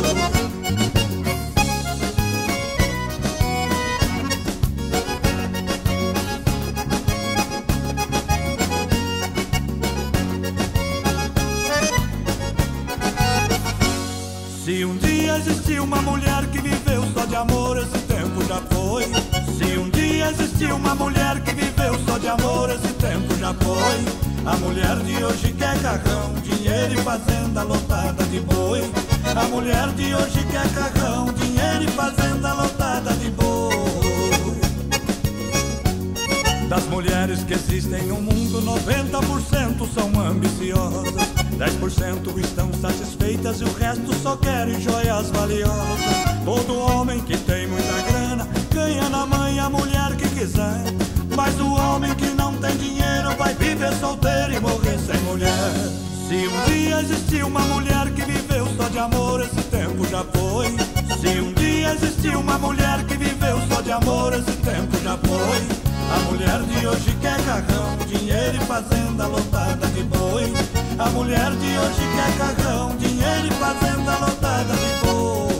Se um dia existiu uma mulher que viveu só de amor, esse tempo já foi. Se um dia existiu uma mulher que viveu só de amor, esse tempo já foi. A mulher de hoje quer carrão, dinheiro e fazenda lotada de boi. A mulher de hoje quer carrão, dinheiro e fazenda lotada de boi. Das mulheres que existem no mundo, noventa por cento são ambiciosas. dez por cento estão satisfeitas e o resto só querem joias valiosas. Todo homem que tem muita grana ganha na mãe a mulher que quiser. Mas o homem que não tem dinheiro vai viver solteiro e morrer sem mulher. Se um dia existiu uma mulher que viveu só de amor, esse tempo já foi. Se um dia existiu uma mulher que viveu só de de amor esse tempo já foi. A mulher de hoje quer carrão, dinheiro e fazenda lotada de boi. A mulher de hoje quer carrão, dinheiro e fazenda lotada de boi.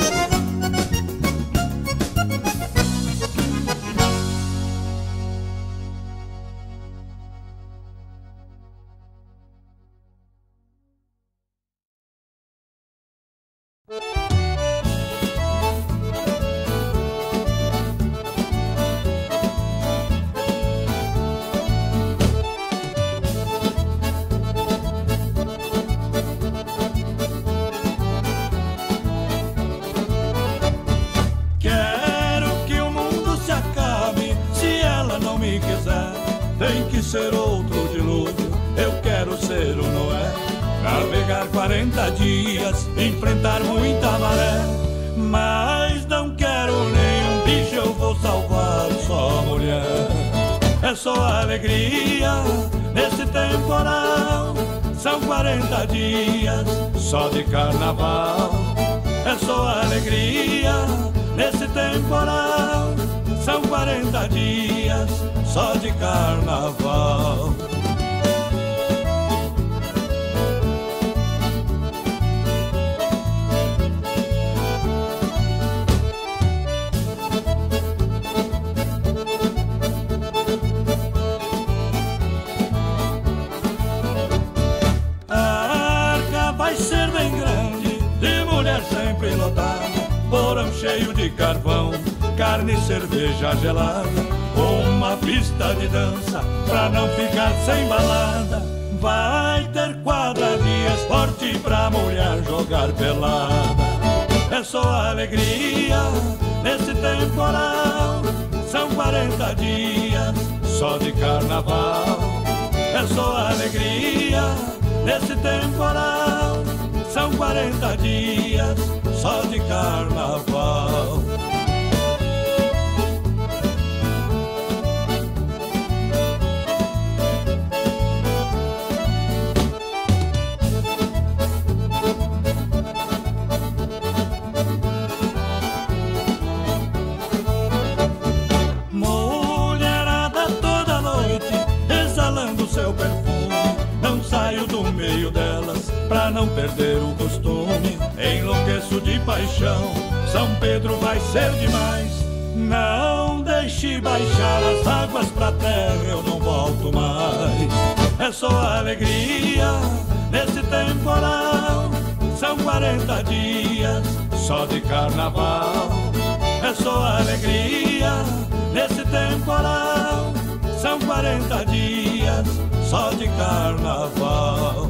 Ser outro dilúvio, eu quero ser o Noé. Navegar quarenta dias, enfrentar muita maré. Mas não quero nenhum bicho, eu vou salvar só a mulher. É só alegria nesse temporal. São quarenta dias só de carnaval. É só alegria nesse temporal. São quarenta dias só de carnaval. A arca vai ser bem grande, de mulher sempre lotada, porão cheio de carvão, carne e cerveja gelada. Uma pista de dança pra não ficar sem balada. Vai ter quadra de esporte pra mulher jogar pelada. É só alegria nesse temporal. São quarenta dias só de carnaval. É só alegria nesse temporal. São quarenta dias só de carnaval. Pra não perder o costume, enlouqueço de paixão. São Pedro vai ser demais. Não deixe baixar as águas pra terra, eu não volto mais. É só alegria nesse temporal. São quarenta dias só de carnaval. É só alegria nesse temporal. São quarenta dias só de carnaval.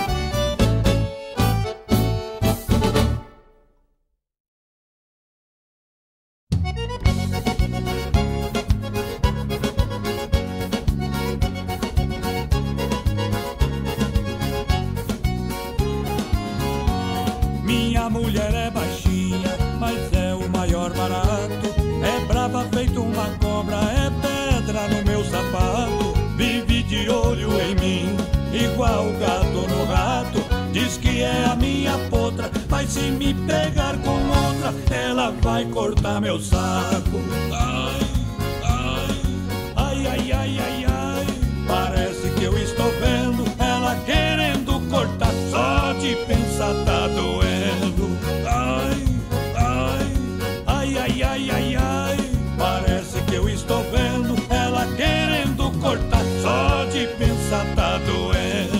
Minha mulher é baixinha, mas é o maior barato. É brava feito uma cobra, é pedra no meu sapato. Vive de olho em mim, igual o gato no rato. Diz que é a minha potra, mas se me pegar com outra, ela vai cortar meu saco. Ai, ai, ai, ai, ai, ai, ai. Parece que eu estou vendo ela querendo cortar. Só de pensar tá doendo. Ai, ai, ai, ai, ai, ai, ai. Parece que eu estou vendo ela querendo cortar. Só de pensar tá doendo.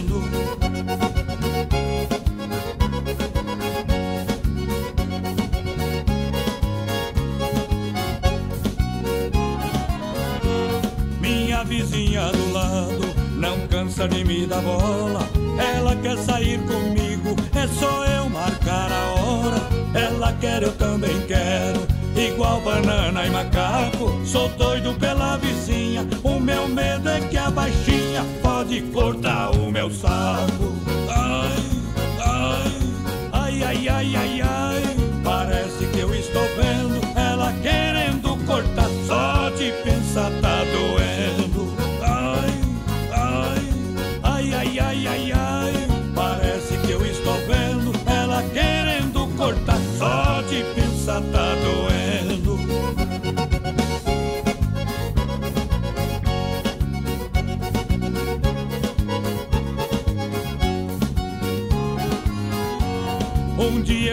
Minha vizinha do lado não cansa de me dar bola. Ela quer sair comigo, é só eu marcar a hora. Ela quer, eu também quero, igual banana e macaco. Sou doido pela vizinha, o meu medo é que a baixinha pode cortar o meu saco. Ai, ai, ai, ai, ai, ai, ai. Parece que eu estou vendo ela querendo cortar. Só de pensar tá doendo. Ai, ai, ai, ai, ai, ai, ai. Parece que eu estou vendo ela querendo cortar. Só de pensar tá doendo.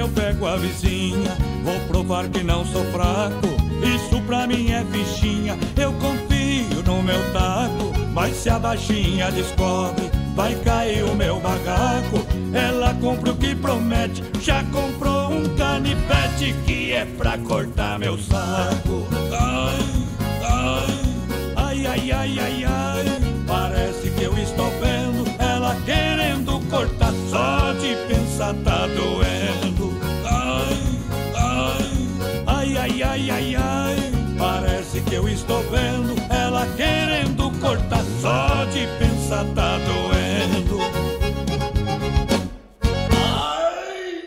eu pego a vizinha. Vou provar que não sou fraco, isso pra mim é fichinha. Eu confio no meu taco, mas se a baixinha descobre, vai cair o meu barraco. Ela compra o que promete, já comprou um canivete que é pra cortar meu saco. Ai, ai, ai, ai, ai, ai, ai. Parece que eu estou vendo ela querendo cortar, só de pensar tá doendo. Ai, ai, ai, ai, ai, ai, ai. Parece que eu estou vendo ela querendo cortar, só de pensar tá doendo. Ai.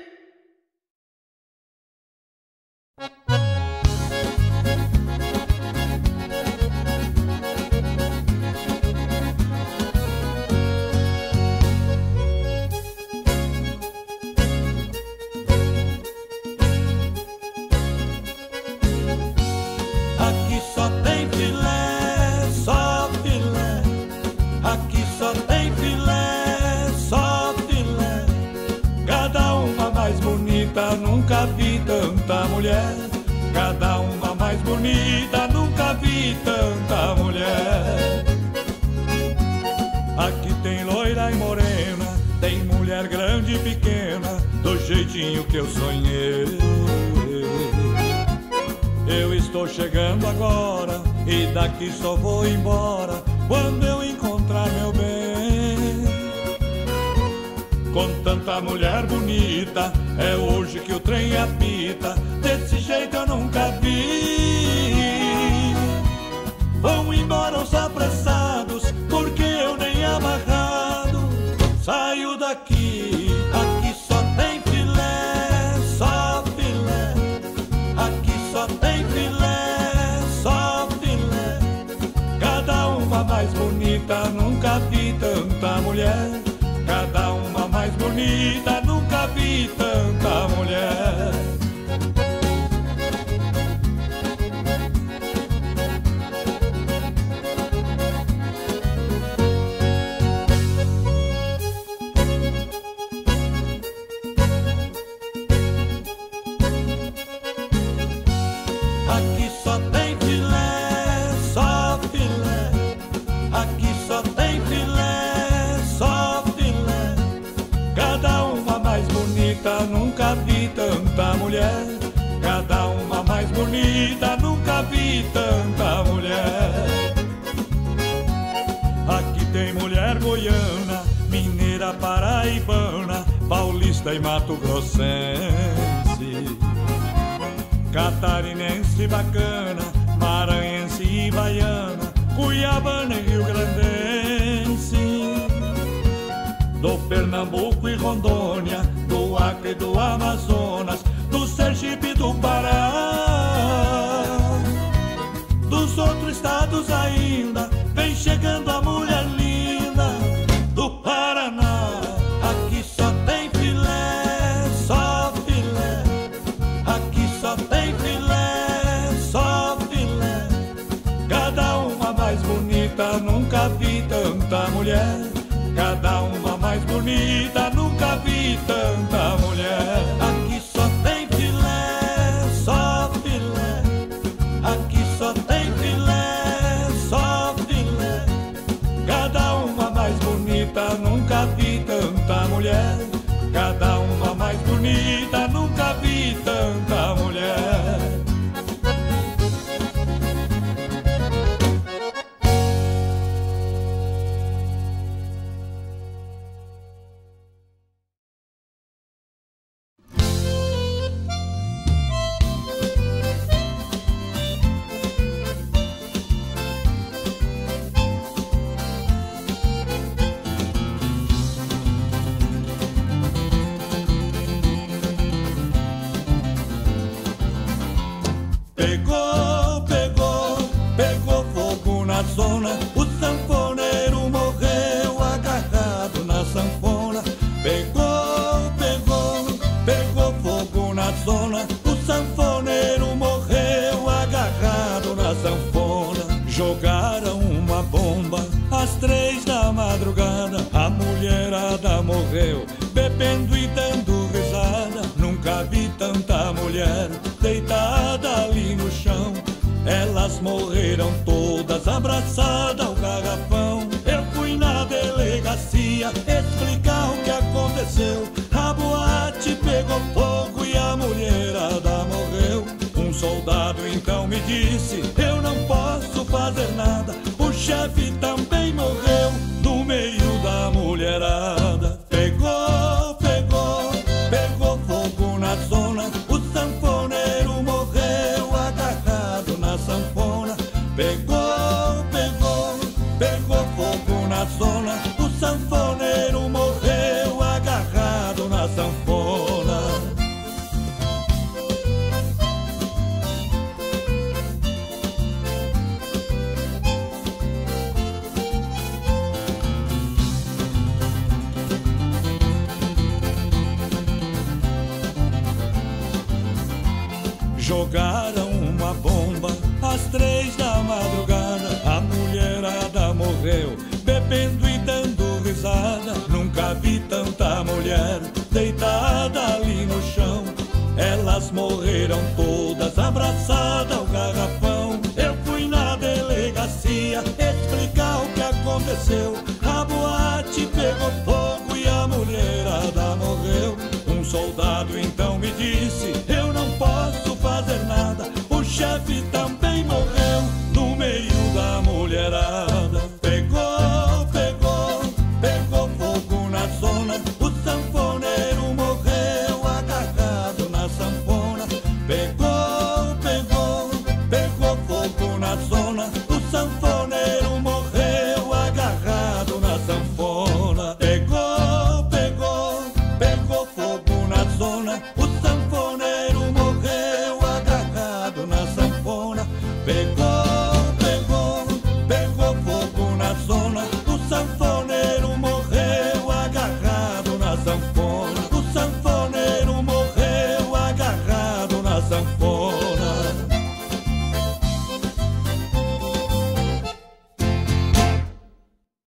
Aqui só tem filé, só filé. Aqui só tem filé, só filé. Cada uma mais bonita, nunca vi tanta mulher. Cada uma mais bonita, nunca vi tanta mulher. Aqui tem loira e morena, tem mulher grande e pequena, do jeitinho que eu sonhei. Eu estou chegando agora e daqui só vou embora quando eu encontrar meu bem. Com tanta mulher bonita, é hoje que o trem apita. Desse jeito eu nunca vi. Vão embora os apressados, porque eu nem amarrado saio daqui. Aqui só tem filé, só filé. Aqui só tem filé, só filé. Cada uma mais bonita, nunca vi tanta mulher. Cada uma mais bonita, nunca vi tanta mulher. Aqui só tem filé, só filé. Aqui só tem filé, só filé. Cada uma mais bonita, nunca vi tanta mulher. Cada uma mais bonita, nunca vi tanta mulher. Aqui tem mulher goiana, mineira, paraibana, paulista e mato-grossense, catarinense bacana, maranhense e baiana, cuiabana e rio-grandense, do Pernambuco e Rondônia, do Acre e do Amazonas, do Sergipe e do Pará. Dos outros estados ainda vem chegando a mulher linda do Paraná. Aqui só tem filé, só filé. Aqui só tem filé, só filé. Cada uma mais bonita, nunca vi tanta mulher. Cada uma mais bonita, nunca vi tanta mulher. Aqui só tem filé, só filé. Aqui só tem filé, só filé. Cada uma mais bonita, nunca vi tanta mulher. Cada uma mais bonita, nunca vi tanta mulher. Pegou, pegou, pegou fogo na zona. O sanfoneiro morreu agarrado na sanfona. Pegou, pegou, pegou fogo na zona. O sanfoneiro morreu agarrado na sanfona. Jogaram uma bomba às três da madrugada. A mulherada morreu bebendo e dando risada. Nunca vi Elas morreram todas abraçadas ao garrafão. Eu fui na delegacia explicar o que aconteceu. A boate pegou fogo e a mulherada morreu. Um soldado então me disse: eu não posso fazer nada. O chefe também morreu no meio da mulherada. Pegou, pegou, pegou fogo na zona. O sanfoneiro morreu agarrado na sanfona. Pegou, pegou, pegou fogo na zona. O sanfoneiro morreu agarrado na sanfona. Jogaram uma bomba às três da madrugada. A mulherada morreu, bebendo e dando risada. Nunca vi tanta mulher deitada ali no chão. Elas morreram todas abraçadas